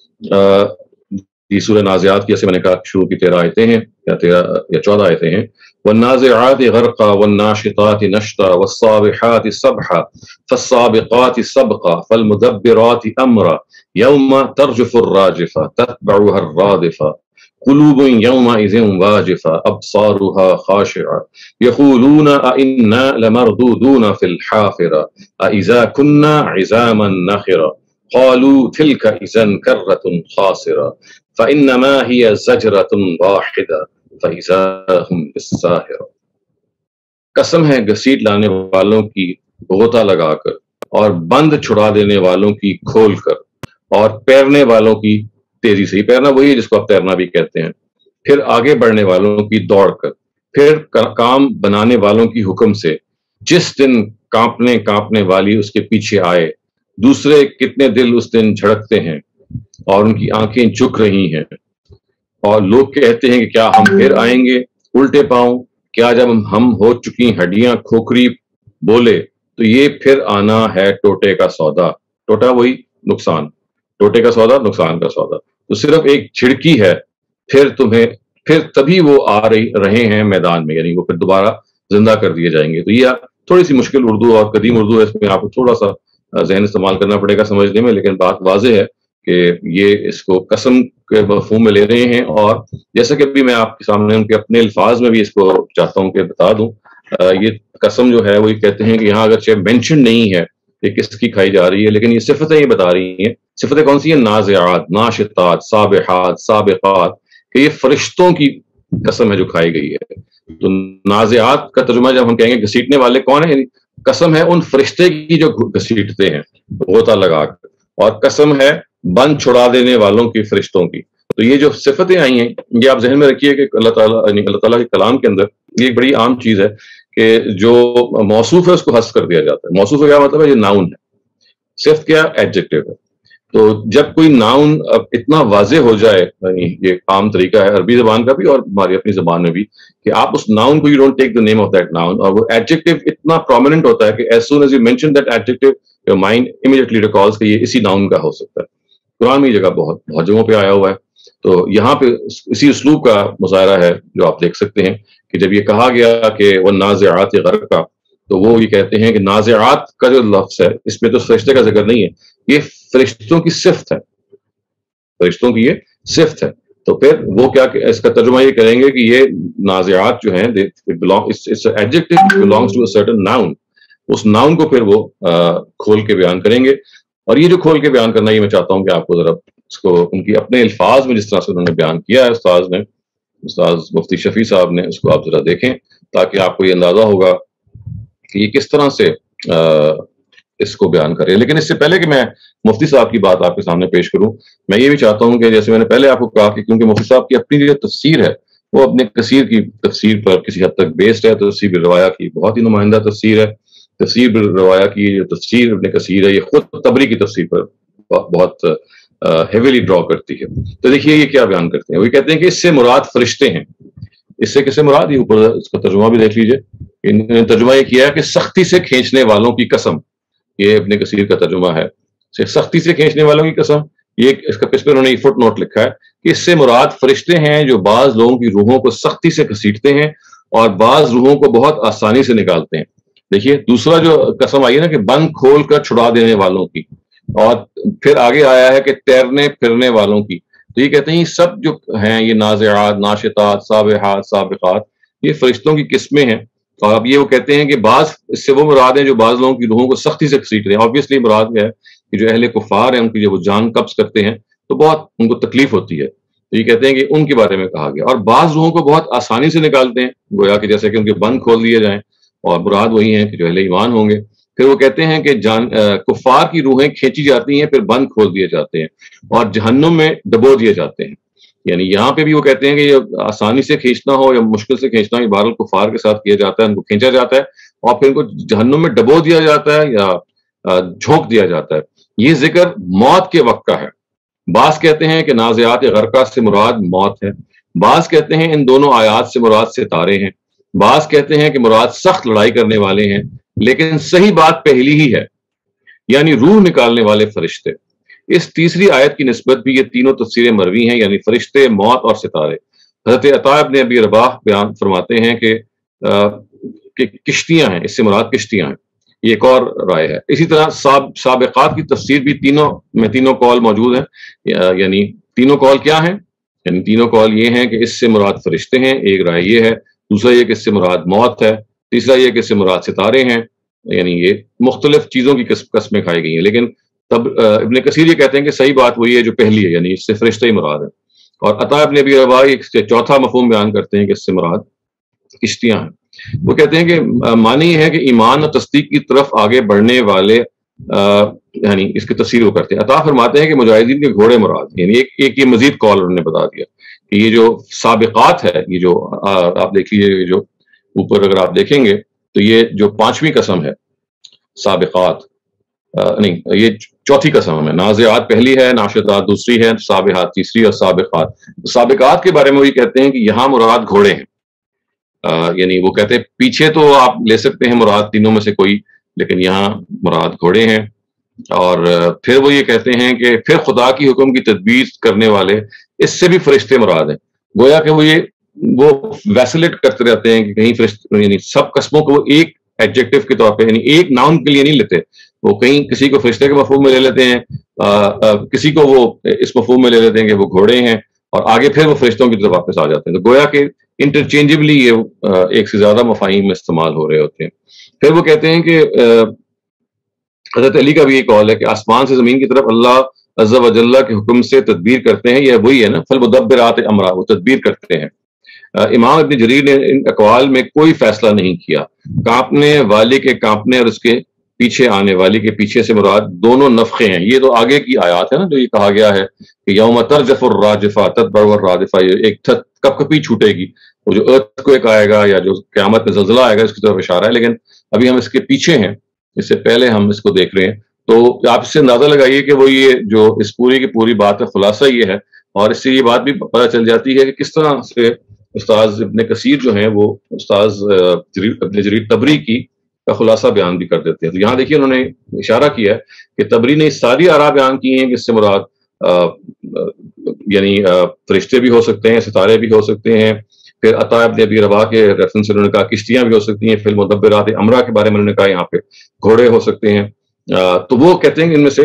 یہ سورہ نازعات کی، جیسے میں نے کہا شروع کی تیرہ آیتیں ہیں یا تیرہ یا چودہ آیتیں ہیں. والنازعات غرقا والناشطات نشطا والصابحات صبحا فالسابقات سبقا فالمدبرات امرا يوم ترجف الراجفة تتبعها الرادفة قلوب يومئذ واجفة أبصارها خاشعة يقولون أئنا لمردودون في الحافرة أإذا كنا عظاما نخرة قالوا تلك إذا كرة خاسرة فإنما هي زجرة واحدة فإذا هم بالساهرة. قسم ہے گھسیٹ لانے والوں کی غوطہ لگا کر، اور بند چھڑا دینے والوں کی کھول کر، اور پیرنے والوں کی تیزی سے. پیرنا وہی ہے جس کو آپ تیرنا بھی کہتے ہیں. پھر آگے بڑھنے والوں کی دوڑ کر، پھر کام بنانے والوں کی حکم سے. جس دن کانپنے کانپنے والی اس کے پیچھے آئے، دوسرے کتنے دل اس دن جھڑکتے ہیں اور ان کی آنکھیں جھک رہی ہیں، اور لوگ کہتے ہیں کہ کیا ہم پھر آئیں گے الٹے پاؤں، کیا جب ہم ہو چکی ہڈیاں کھوکھری بولے تو یہ پھر آنا ہے ٹوٹے کا سودا. ٹوٹا وہی نقصان، ٹوٹے کا سودا نقصان کا سودا. تو صرف ایک جھڑکی ہے، پھر تمہیں پھر تبھی وہ آ رہی رہے ہیں میدان میں، یعنی وہ پھر دوبارہ زندہ کر دیے جائیں گے. تو یہ تھوڑی سی مشکل اردو اور قدیم اردو ہے، اس میں آپ کو تھوڑا سا ذہن استعمال کرنا پڑے گا سمجھنے میں، لیکن بات واضح ہے کہ یہ اس کو قسم کے مفہوم میں لے رہے ہیں، اور جیسا کہ ابھی میں آپ کے سامنے ان کے اپنے الفاظ میں بھی اس کو چاہتا ہوں کہ بتا دوں. یہ قسم جو ہے وہ یہ کہتے ہیں کہ یہاں اگرچہ مینشن نہیں ہے کہ کس کی کھائی جا رہی ہے، لیکن یہ صفتیں یہ بتا رہی ہیں. صفتیں کون سی ہیں؟ نازعات، ناشطات، سابحات، سابقات، کہ یہ فرشتوں کی قسم ہے جو کھائی گئی ہے. تو نازعات کا ترجمہ جب ہم کہیں گے گھسیٹنے والے کون ہیں، قسم ہے ان فرشتے کی جو گھسیٹتے ہیں غوطہ لگا کر، اور قسم ہے بند چھڑا دینے والوں کی، فرشتوں کی. تو یہ جو صفتیں آئی ہیں یہ آپ ذہن میں رکھیے کہ اللہ تعالیٰ یعنی اللہ تعالیٰ کے کلام کے اندر یہ ایک بڑی عام چیز ہے کہ جو موصوف ہے اس کو حذف کر دیا جاتا ہے. موصوف کا کیا مطلب ہے؟ یہ ناؤن ہے. صفت کیا؟ ایڈجیکٹو ہے. تو جب کوئی ناؤن اتنا واضح ہو جائے، یعنی یہ عام طریقہ ہے عربی زبان کا بھی اور ہماری اپنی زبان میں بھی، کہ آپ اس ناؤن کو، you don't take the name of that noun, اور وہ ایڈجیکٹو اتنا پرومیننٹ ہوتا ہے کہ as soon as you mention that adjective your mind immediately recalls کہ یہ اسی ناؤن کا ہو سکتا ہے. قرآن میں یہ جگہ بہت بہت جگہوں پہ آیا ہوا ہے. تو یہاں پہ اسی اسلوب کا مظاہرہ ہے جو آپ دیکھ سکتے ہیں کہ جب یہ کہا گیا کہ وہ نازعات غرقا، تو وہ یہ کہتے ہیں کہ نازعات کا جو لفظ ہے اس میں تو فرشتے کا ذکر نہیں ہے، یہ فرشتوں کی صفت ہے، فرشتوں کی یہ صفت ہے. تو پھر وہ کیا اس کا ترجمہ یہ کریں گے کہ یہ نازعات جو ہیں adjective belongs to a certain noun، اس ناؤن کو پھر وہ کھول کے بیان کریں گے. اور یہ جو کھول کے بیان کرنا، یہ میں چاہتا ہوں کہ آپ کو ذرا اس کو ان کی اپنے الفاظ میں جس طرح سے انہوں نے بیان کیا ہے استاذ نے، استاذ مفتی شفیع صاحب نے، اس کو آپ ذرا دیکھیں تاکہ آپ کو یہ اندازہ ہوگا کہ یہ کس طرح سے اس کو بیان کرے. لیکن اس سے پہلے کہ میں مفتی صاحب کی بات آپ کے سامنے پیش کروں، میں یہ بھی چاہتا ہوں کہ جیسے میں نے پہلے آپ کو کہا کہ کیونکہ مفتی صاحب کی اپنی جو تفسیر ہے وہ اپنے کثیر کی تفسیر پر کسی حد تک بیسڈ ہے. تفسیر بالروایا کی بہت ہی نمائندہ تفسیر ہے. تفسیر بالروایا کی جو تفسیر ابن کثیر ہے یہ خود طبری کی تفسیر پر بہت ہیویلی ڈرا کرتی ہے. تو دیکھیے یہ کیا بیان کرتے ہیں، وہ کہتے ہیں کہ اس سے مراد فرشتے ہیں. اس سے کس سے مراد؟ یہ اوپر اس کا ترجمہ بھی دیکھ لیجئے. انہوں نے ترجمہ یہ کیا ہے کہ سختی سے کھینچنے والوں کی قسم. یہ ابن کثیر کا ترجمہ ہے، سختی سے کھینچنے والوں کی قسم. یہ اس کا پس پہ انہوں نے فٹ نوٹ لکھا ہے کہ اس سے مراد فرشتے ہیں جو بعض لوگوں کی روحوں کو سختی سے گھسیٹتے ہیں اور بعض روحوں کو بہت آسانی سے نکالتے ہیں. دیکھیے دوسرا جو قسم آئی ہے نا کہ بند کھول کر چھڑا دینے والوں کی، اور پھر آگے آیا ہے کہ تیرنے پھرنے والوں کی. تو یہ کہتے ہیں یہ سب جو ہیں یہ نازعات، ناشطات، سابحات، سابقات، یہ فرشتوں کی قسمیں ہیں. اور اب یہ وہ کہتے ہیں کہ بعض اس سے وہ مراد ہیں جو بعض لوگوں کی روحوں کو سختی سے گھسیٹ رہے ہیں. آبویسلی مراد ہے کہ جو اہل کفار ہیں ان کی جب وہ جان قبض کرتے ہیں تو بہت ان کو تکلیف ہوتی ہے. تو یہ کہتے ہیں کہ ان کے بارے میں کہا گیا. اور بعض روحوں کو بہت آسانی سے نکالتے ہیں، گویا کہ جیسے کہ ان کے بند کھول دیے جائیں، اور مراد وہی ہیں کہ جو اہل ایمان ہوں گے. پھر وہ کہتے ہیں کہ جان کفار کی روحیں کھینچی جاتی ہیں، پھر بند کھول دیے جاتے ہیں اور جہنم میں ڈبو دیے جاتے ہیں. یعنی یہاں پہ بھی وہ کہتے ہیں کہ یہ آسانی سے کھینچنا ہو یا مشکل سے کھینچنا ہو، یہ بہرحال کفار کے ساتھ کیا جاتا ہے، ان کو کھینچا جاتا ہے اور پھر ان کو جہنم میں ڈبو دیا جاتا ہے یا جھونک دیا جاتا ہے. یہ ذکر موت کے وقت کا ہے. بعض کہتے ہیں کہ نازعات غرقہ سے مراد موت ہے، بعض کہتے ہیں ان دونوں آیات سے مراد ستارے ہیں، بعض کہتے ہیں کہ مراد سخت لڑائی کرنے والے ہیں. لیکن صحیح بات پہلی ہی ہے، یعنی روح نکالنے والے فرشتے. اس تیسری آیت کی نسبت بھی یہ تینوں تفسیریں مروی ہیں، یعنی فرشتے، موت اور ستارے. حضرت عطا ابن ابی رباح بیان فرماتے ہیں کہ, کہ کشتیاں ہیں، اس سے مراد کشتیاں ہیں. یہ ایک اور رائے ہے. اسی طرح سابقات کی تفسیر بھی تینوں میں تینوں قول موجود ہیں. یعنی تینوں قول کیا ہیں؟ یعنی تینوں قول یہ ہیں کہ اس سے مراد فرشتے ہیں، ایک رائے یہ ہے. دوسرا یہ کہ اس سے مراد موت ہے. تیسرا یہ کہ اس سے مراد ستارے ہیں. یعنی یہ مختلف چیزوں کی قسمیں کھائی گئی ہیں. لیکن تب ابن کثیر یہ کہتے ہیں کہ صحیح بات وہی ہے جو پہلی ہے، یعنی اس سے فرشتے ہی مراد ہے. اور عطا ابن ابی رباح ایک چوتھا مفہوم بیان کرتے ہیں کہ اس سے مراد کشتیاں ہیں. وہ کہتے ہیں کہ معنی یہ ہے کہ ایمان اور تصدیق کی طرف آگے بڑھنے والے، یعنی اس کی تفسیر وہ کرتے ہیں. عطا فرماتے ہیں کہ مجاہدین کے گھوڑے مراد. یعنی ایک ایک یہ مزید قول انہوں نے بتا دیا کہ یہ جو سابقات ہے، یہ جو آپ دیکھ لیجیے، جو اوپر اگر آپ دیکھیں گے تو یہ جو پانچویں قسم ہے سابقات، نہیں یہ چوتھی قسم ہے. نازعات پہلی ہے، ناشطات دوسری ہے، سابحات تیسری اور سابقات. سابقات کے بارے میں وہی کہتے ہیں کہ یہاں مراد گھوڑے ہیں. آ, یعنی وہ کہتے ہیں پیچھے تو آپ لے سکتے ہیں مراد تینوں میں سے کوئی، لیکن یہاں مراد گھوڑے ہیں. اور پھر وہ یہ کہتے ہیں کہ پھر خدا کی حکم کی تدبیر کرنے والے، اس سے بھی فرشتے مراد ہیں. گویا کہ وہ یہ وہ ویسلیٹ کرتے رہتے ہیں کہ کہیں فرشتے، یعنی سب قسموں کو وہ ایک ایڈجیکٹو کے طور پہ، یعنی ایک ناؤن کے لیے نہیں لیتے، وہ کہیں کسی کو فرشتے کے مفہوم میں لے لیتے ہیں, آ, آ, کسی کو وہ اس مفہوم میں لے لیتے ہیں کہ وہ گھوڑے ہیں, اور آگے پھر وہ فرشتوں کی طرف واپس آ جاتے ہیں. تو گویا کہ انٹرچینجبلی یہ ایک سے زیادہ مفاہیم میں استعمال ہو رہے ہوتے ہیں. پھر وہ کہتے ہیں کہ حضرت علی کا بھی یہ قول ہے کہ آسمان سے زمین کی طرف اللہ عز و جل کے حکم سے تدبیر کرتے ہیں, یہ وہی ہے نا, فالمدبرات امرا, وہ تدبیر کرتے ہیں. امام ابن جریر نے ان اقوال میں کوئی فیصلہ نہیں کیا. کانپنے والی کے کانپنے اور اس کے پیچھے آنے والی کے پیچھے سے مراد دونوں نفخے ہیں. یہ تو آگے کی آیات ہے نا, جو یہ کہا گیا ہے کہ یوم ترجف الراجفہ تتبعها الرادفہ, یہ ایک کپ کپی چھوٹے گی, وہ جو ارتھ کو ایک آئے گا یا جو قیامت میں زلزلہ آئے گا اس کی طرف اشارہ ہے. لیکن ابھی ہم اس کے پیچھے ہیں, اس سے پہلے ہم اس کو دیکھ رہے ہیں. تو آپ اس سے اندازہ لگائیے کہ وہ یہ جو اس پوری کی پوری بات کا خلاصہ یہ ہے, اور اس سے یہ بات بھی پتہ چل جاتی ہے کہ کس طرح سے استاذ ابن کثیر جو ہیں وہ استاذ ابن جریر طبری کی کا خلاصہ بیان بھی کر دیتے ہیں. تو یہاں دیکھیے انہوں نے اشارہ کیا ہے کہ طبری نے ساری آراء بیان کی ہیں کہ اس سے مراد آ, آ, یعنی آ, فرشتے بھی ہو سکتے ہیں, ستارے بھی ہو سکتے ہیں. پھر عطا ابن ابی رباح کے ریفرنس سے انہوں نے کہا کشتیاں بھی ہو سکتی ہیں. پھر مدبرات امرا کے بارے میں انہوں نے کہا یہاں پہ گھوڑے ہو سکتے ہیں. آ, تو وہ کہتے ہیں کہ ان میں سے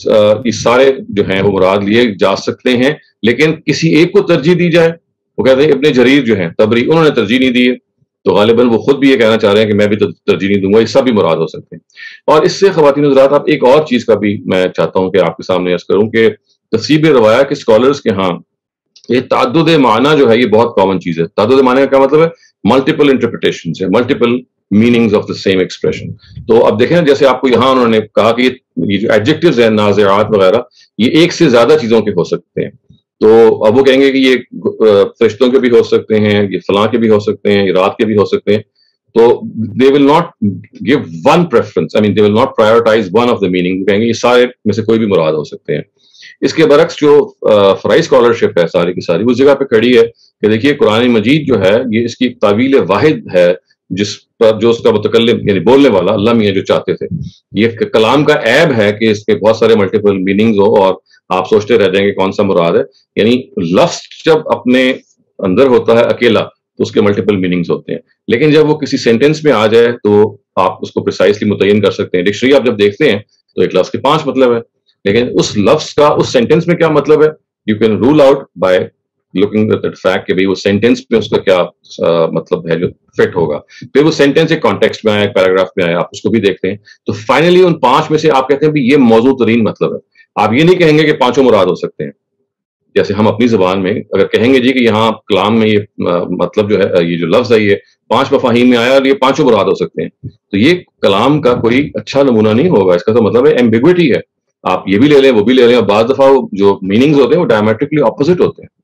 یہ سارے جو ہیں وہ مراد لیے جا سکتے ہیں, لیکن کسی ایک کو ترجیح دی جائے. وہ کہتے ہیں ابن جریر جو ہیں طبری, انہوں نے ترجیح نہیں دی ہے, تو غالباً وہ خود بھی یہ کہنا چاہ رہے ہیں کہ میں بھی ترجیح نہیں دوں گا, یہ سب بھی مراد ہو سکتے ہیں. اور اس سے خواتین حضرات آپ ایک اور چیز کا بھی میں چاہتا ہوں کہ آپ کے سامنے عرض کروں کہ تفسیر روایہ کے اسکالرس کے ہاں یہ تعدد معنی جو ہے یہ بہت کامن چیز ہے. تعدد معنی کا کیا مطلب ہے؟ ملٹیپل انٹرپریٹیشنز ہے, multiple meanings of the same expression. تو اب دیکھیں جیسے آپ کو یہاں انہوں نے کہا کہ یہ جو ایڈجیکٹیوز ہیں نازعات وغیرہ یہ ایک سے زیادہ چیزوں کے ہو سکتے ہیں. تو اب وہ کہیں گے کہ یہ فرشتوں کے بھی ہو سکتے ہیں, یہ فلاں کے بھی ہو سکتے ہیں, یہ رات کے بھی ہو سکتے ہیں. تو they will not give one preference, I mean they will not prioritize one of the meaning. کہیں گے یہ سارے میں سے کوئی بھی مراد ہو سکتے ہیں. اس کے برعکس جو فرائی اسکالرشپ ہے ساری کی ساری اس جگہ پہ کھڑی ہے کہ دیکھیے قرآن مجید جو ہے یہ اس کی تعویل واحد ہے جس پر جو اس کا متکلم یعنی بولنے والا اللہ میاں جو چاہتے تھے. یہ کلام کا عیب ہے کہ اس کے بہت سارے ملٹیپل میننگز ہو اور آپ سوچتے رہ جائیں گے کون سا مراد ہے. یعنی لفظ جب اپنے اندر ہوتا ہے اکیلا تو اس کے ملٹیپل میننگز ہوتے ہیں, لیکن جب وہ کسی سینٹینس میں آ جائے تو آپ اس کو پریسائزلی متعین کر سکتے ہیں. ڈکشنری آپ جب دیکھتے ہیں تو ایک لفظ کے پانچ مطلب ہے, لیکن اس لفظ کا اس سینٹینس میں کیا مطلب ہے you can rule out by looking at that fact کہ بھئی وہ سینٹینس میں اس کا کیا مطلب ہے جو فٹ ہوگا. پھر وہ سینٹینس ایک کانٹیکسٹ میں آیا, ایک پیراگراف میں آیا, آپ اس کو بھی دیکھتے ہیں. تو فائنلی ان پانچ میں سے آپ کہتے ہیں بھی یہ موضوع ترین مطلب ہے. آپ یہ نہیں کہیں گے کہ پانچوں مراد ہو سکتے ہیں. جیسے ہم اپنی زبان میں اگر کہیں گے جی کہ یہاں کلام میں یہ مطلب جو ہے یہ جو لفظ ہے یہ پانچ مفاہیم میں آیا اور یہ پانچوں مراد ہو سکتے ہیں, تو یہ کلام کا کوئی اچھا نمونہ نہیں ہوگا. اس کا تو مطلب ہے ایمبیگوٹی ہے, آپ یہ بھی لے لیں وہ بھی لے لیں, اور بعض دفعہ جو میننگز ہوتے ہیں وہ ڈائمیٹرکلی اپوزٹ ہوتے ہیں.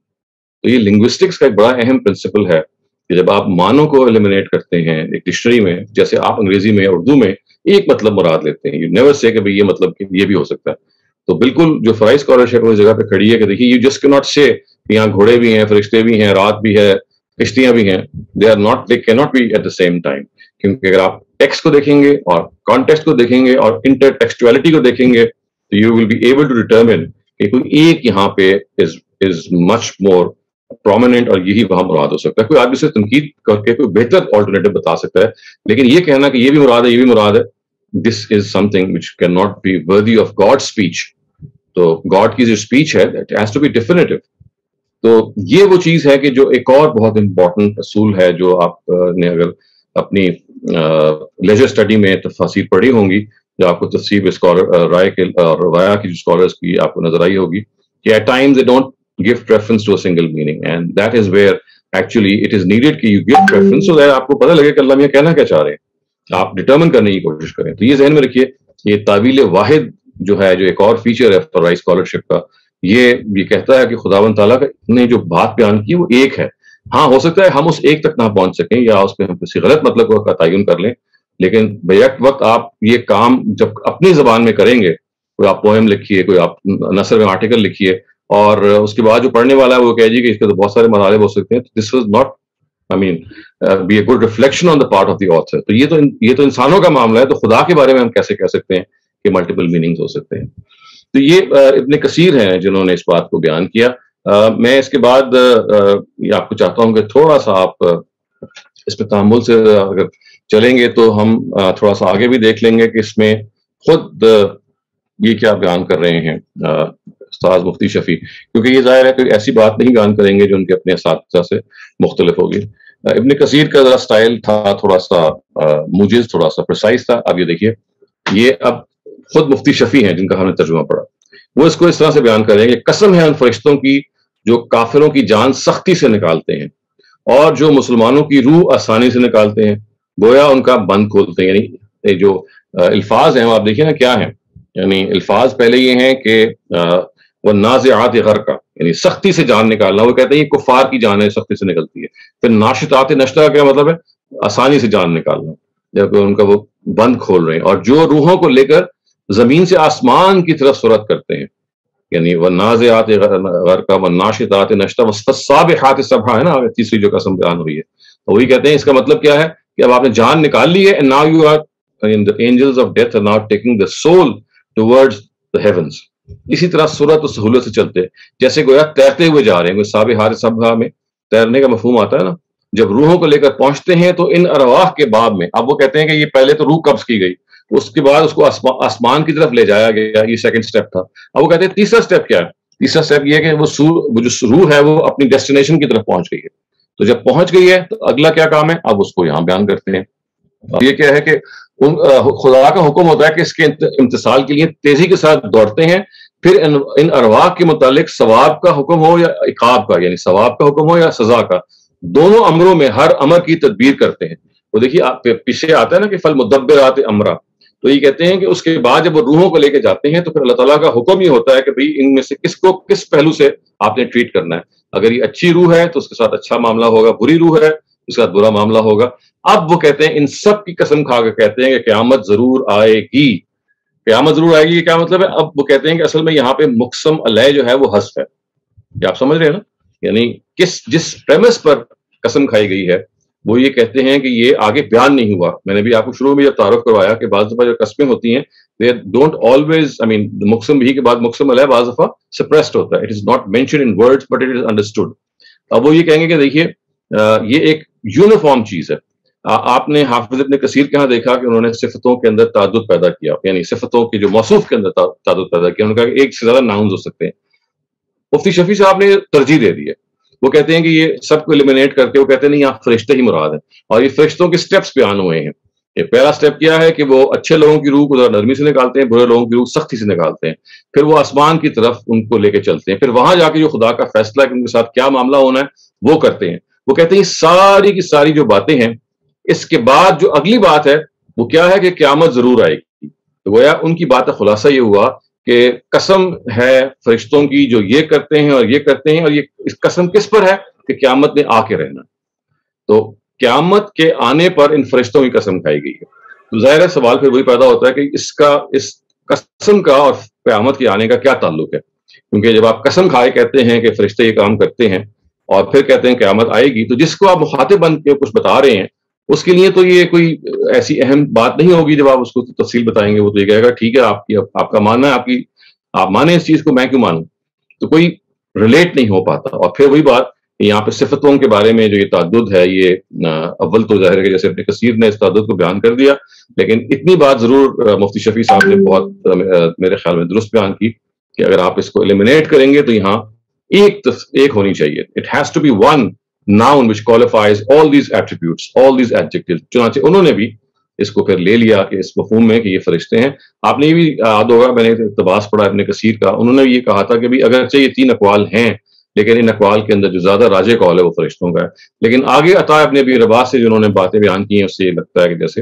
تو یہ لنگوسٹکس کا ایک بڑا اہم پرنسپل ہے کہ جب آپ معنوں کو ایلیمنیٹ کرتے ہیں ایک ڈکشنری میں, جیسے آپ انگریزی میں اردو میں ایک مطلب مراد لیتے ہیں, یو نیور سے کہ بھئی یہ مطلب یہ بھی ہو سکتا ہے. تو بالکل جو فرائی اسکالرشپ اس جگہ پہ کھڑی ہے کہ دیکھیے یو جسٹ کی ناٹ سے کہ یہاں گھوڑے بھی ہیں, فرشتے بھی ہیں, رات بھی ہے, کشتیاں بھی ہیں. They are not they can not be at the same time, کیونکہ اگر آپ ٹیکسٹ کو دیکھیں گے اور کانٹیکسٹ کو دیکھیں گے اور انٹر ٹیکسچولیٹی کو دیکھیں گے تو you will be able to determine کہ کوئی ایک یہاں پہ از از مچ مور پرومیننٹ اور یہی وہاں مراد ہو سکتا ہے. کوئی آدمی سے تنقید کر کے کوئی بہتر آلٹرنیٹو بتا سکتا ہے, لیکن یہ کہنا کہ یہ بھی مراد ہے یہ بھی مراد ہے, this is something which can not be worthy of God speech. تو گاڈ کی جو اسپیچ ہے that has to be definitive. تو یہ وہ چیز ہے کہ جو ایک اور بہت امپورٹنٹ اصول ہے جو آپ نے اگر اپنی لیجر اسٹڈی میں تفاسیر پڑھی ہوں گی, جو آپ کو تفسیر اسکالر رائے کے روایہ کی جو اسکالرس کی آپ کو نظر آئی ہوگی کہ at times they don't give preference to a single meaning, and that is where actually it is needed کہ you give preference so that آپ کو پتہ لگے کہ اللہ میاں کہنا کیا چاہ رہے ہیں, آپ ڈٹرمن کرنے کی کوشش کریں. تو یہ ذہن میں رکھیے, یہ تعویل واحد جو ہے جو ایک اور فیچر ہے فرائی اسکالرشپ کا, یہ یہ کہتا ہے کہ خداوند تعالیٰ نے جو بات بیان کی وہ ایک ہے. ہاں ہو سکتا ہے ہم اس ایک تک نہ پہنچ سکیں یا اس پہ ہم کسی غلط مطلب کا تعین کر لیں, لیکن بیک وقت آپ یہ کام جب اپنی زبان میں کریں گے, کوئی آپ پوئم لکھیے, کوئی آپ نثر میں آرٹیکل لکھیے, اور اس کے بعد جو پڑھنے والا ہے وہ کہے جی کہ اس کے تو بہت سارے مطالب ہو سکتے ہیں, this was not I mean be a good reflection on the part of the author. تو یہ تو یہ تو انسانوں کا معاملہ ہے, تو خدا کے بارے میں ہم کیسے کہہ سکتے ہیں کہ ملٹیپل میننگز ہو سکتے ہیں. تو یہ ابن کثیر ہیں جنہوں نے اس بات کو بیان کیا. میں اس کے بعد آپ کو چاہتا ہوں کہ تھوڑا سا آپ اس پہ تحمل سے اگر چلیں گے تو ہم تھوڑا سا آگے بھی دیکھ لیں گے کہ اس میں خود یہ کیا بیان کر رہے ہیں استاذ مفتی شفیع، کیونکہ یہ ظاہر ہے کہ ایسی بات نہیں بیان کریں گے جو ان کے اپنے اساتذہ سے مختلف ہوگی۔ ابن کثیر کا ذرا سٹائل تھا تھوڑا سا موجز، تھوڑا سا پرسائز تھا۔ اب یہ دیکھیے، یہ اب خود مفتی شفیع ہیں جن کا ہم نے ترجمہ پڑھا، وہ اس کو اس طرح سے بیان کریں کہ قسم ہے ان فرشتوں کی جو کافروں کی جان سختی سے نکالتے ہیں اور جو مسلمانوں کی روح آسانی سے نکالتے ہیں، گویا ان کا بند کھولتے ہیں۔ یعنی جو الفاظ ہیں آپ دیکھیں نا کیا ہیں، یعنی الفاظ پہلے یہ ہیں کہ وہ نازعات غرقہ، یعنی سختی سے جان نکالنا، وہ کہتے ہیں یہ کفار کی جانیں سختی سے نکلتی ہے۔ پھر ناشطات نشطہ کا کیا مطلب ہے؟ آسانی سے جان نکالنا، جب ان کا وہ بند کھول رہے ہیں، اور جو روحوں کو لے کر زمین سے آسمان کی طرف سرعت کرتے ہیں، یعنی وہ نازعات غرقہ و ناشطات نشطہ والسابحات سبحا ہے نا تیسری جو قسم بیان ہوئی ہے، تو وہی کہتے ہیں اس کا مطلب کیا ہے کہ اب آپ نے جان نکال لی ہے، and now you are and the angels of death are now taking the soul towards the heavens۔ اسی طرح سرعت و سہولت سے چلتے جیسے گویا تیرتے ہوئے جا رہے ہیں۔ کوئی سابحات سبحا میں تیرنے کا مفہوم آتا ہے نا، جب روحوں کو لے کر پہنچتے ہیں تو ان ارواح کے باب میں، اب وہ کہتے ہیں کہ یہ پہلے تو روح قبض کی گئی، اس کے بعد اس کو آسمان کی طرف لے جایا گیا، یہ سیکنڈ سٹیپ تھا۔ اب وہ کہتے ہیں تیسرا سٹیپ کیا ہے؟ تیسرا سٹیپ یہ ہے کہ وہ جو روح ہے وہ اپنی ڈیسٹینیشن کی طرف پہنچ گئی ہے، تو جب پہنچ گئی ہے تو اگلا کیا کام ہے، اب اس کو یہاں بیان کرتے ہیں۔ یہ کیا ہے کہ خدا کا حکم ہوتا ہے کہ اس کے امتثال کے لیے تیزی کے ساتھ دوڑتے ہیں، پھر ان ارواح کے متعلق ثواب کا حکم ہو یا عقاب کا، یعنی ثواب کا حکم ہو یا سزا کا، دونوں امروں میں ہر امر کی تدبیر کرتے ہیں۔ وہ دیکھیے پیچھے آتا ہے نا کہ فالمدبرات امرا، تو یہ کہتے ہیں کہ اس کے بعد جب وہ روحوں کو لے کے جاتے ہیں تو پھر اللہ تعالیٰ کا حکم یہ ہوتا ہے کہ بھئی ان میں سے کس کو کس پہلو سے آپ نے ٹریٹ کرنا ہے۔ اگر یہ اچھی روح ہے تو اس کے ساتھ اچھا معاملہ ہوگا، بری روح ہے اس کے ساتھ برا معاملہ ہوگا۔ اب وہ کہتے ہیں ان سب کی قسم کھا کے کہتے ہیں کہ قیامت ضرور آئے گی، قیامت ضرور آئے گی۔ یہ کیا مطلب ہے؟ اب وہ کہتے ہیں کہ اصل میں یہاں پہ مقسم علیہ جو ہے وہ حذف ہے، یہ آپ سمجھ رہے ہیں نا، یعنی کس جس پریمس پر قسم کھائی گئی ہے وہ یہ کہتے ہیں کہ یہ آگے بیان نہیں ہوا۔ میں نے بھی آپ کو شروع میں جب تعارف کروایا کہ بعض دفعہ جو قسمیں ہوتی ہیں they don't always I mean مقسم بھی کے بعد مقسم علیہ بعض دفعہ suppressed ہوتا ہے، it is not mentioned in words but it is understood۔ اب وہ یہ کہیں گے کہ دیکھیے یہ ایک یونیفارم چیز ہے۔ آپ نے حافظ ابن کثیر کے ہاں دیکھا کہ انہوں نے صفتوں کے اندر تعدد پیدا کیا، یعنی صفتوں کے جو موصوف کے اندر تعدد پیدا کیا، انہوں نے کہا کہ ایک سے زیادہ ناؤنز ہو سکتے ہیں۔ مفتی شفیع صاحب نے ترجیح دے دی ہے، وہ کہتے ہیں کہ یہ سب کو ایلیمینیٹ کر کے وہ کہتے ہیں نہیں یہاں فرشتے ہی مراد ہیں، اور یہ فرشتوں کے سٹیپس بیان ہوئے ہیں۔ یہ پہلا سٹیپ کیا ہے کہ وہ اچھے لوگوں کی روح کو ذرا نرمی سے نکالتے ہیں، برے لوگوں کی روح سختی سے نکالتے ہیں، پھر وہ آسمان کی طرف ان کو لے کے چلتے ہیں، پھر وہاں جا کے جو خدا کا فیصلہ ہے کہ ان کے ساتھ کیا معاملہ ہونا ہے وہ کرتے ہیں۔ وہ کہتے ہیں یہ ساری کی ساری جو باتیں ہیں، اس کے بعد جو اگلی بات ہے وہ کیا ہے کہ قیامت ضرور آئے گی۔ تو گویا ان کی بات کا خلاصہ یہ ہوا کہ قسم ہے فرشتوں کی جو یہ کرتے ہیں اور یہ کرتے ہیں، اور یہ اس قسم کس پر ہے کہ قیامت نے آ کے رہنا۔ تو قیامت کے آنے پر ان فرشتوں کی قسم کھائی گئی ہے۔ تو ظاہر ہے سوال پھر وہی پیدا ہوتا ہے کہ اس کا اس قسم کا اور قیامت کے آنے کا کیا تعلق ہے، کیونکہ جب آپ قسم کھائے کہتے ہیں کہ فرشتے یہ کام کرتے ہیں اور پھر کہتے ہیں قیامت آئے گی، تو جس کو آپ مخاطب بن کے کچھ بتا رہے ہیں اس کے لیے تو یہ کوئی ایسی اہم بات نہیں ہوگی۔ جب آپ اس کو تفصیل بتائیں گے وہ تو یہ کہے گا ٹھیک ہے آپ کی آپ کا ماننا ہے، آپ کی آپ مانیں اس چیز کو، میں کیوں مانوں؟ تو کوئی ریلیٹ نہیں ہو پاتا۔ اور پھر وہی بات یہاں پہ صفتوں کے بارے میں جو یہ تعدد ہے، یہ اول تو ظاہر ہے کہ جیسے ابن کثیر نے اس تعدد کو بیان کر دیا، لیکن اتنی بات ضرور مفتی شفیع صاحب نے بہت میرے خیال میں درست بیان کی کہ اگر آپ اس کو ایلیمینیٹ کریں گے تو یہاں ایک ایک ہونی چاہیے۔ It has to be one noun which qualifies all these attributes, all these adjectives۔ چنانچہ انہوں نے بھی اس کو پھر لے لیا کہ اس مفہوم میں کہ یہ فرشتے ہیں۔ آپ نے یہ بھی یاد ہوگا، میں نے اقتباس پڑھا ابن کثیر کا، انہوں نے یہ کہا تھا کہ بھی اگرچہ یہ تین اقوال ہیں لیکن ان اقوال کے اندر جو زیادہ راجح قول ہے وہ فرشتوں کا ہے۔ لیکن آگے عطا ابن ابی رباح سے جو انہوں نے باتیں بیان کی ہیں اس سے یہ لگتا ہے کہ جیسے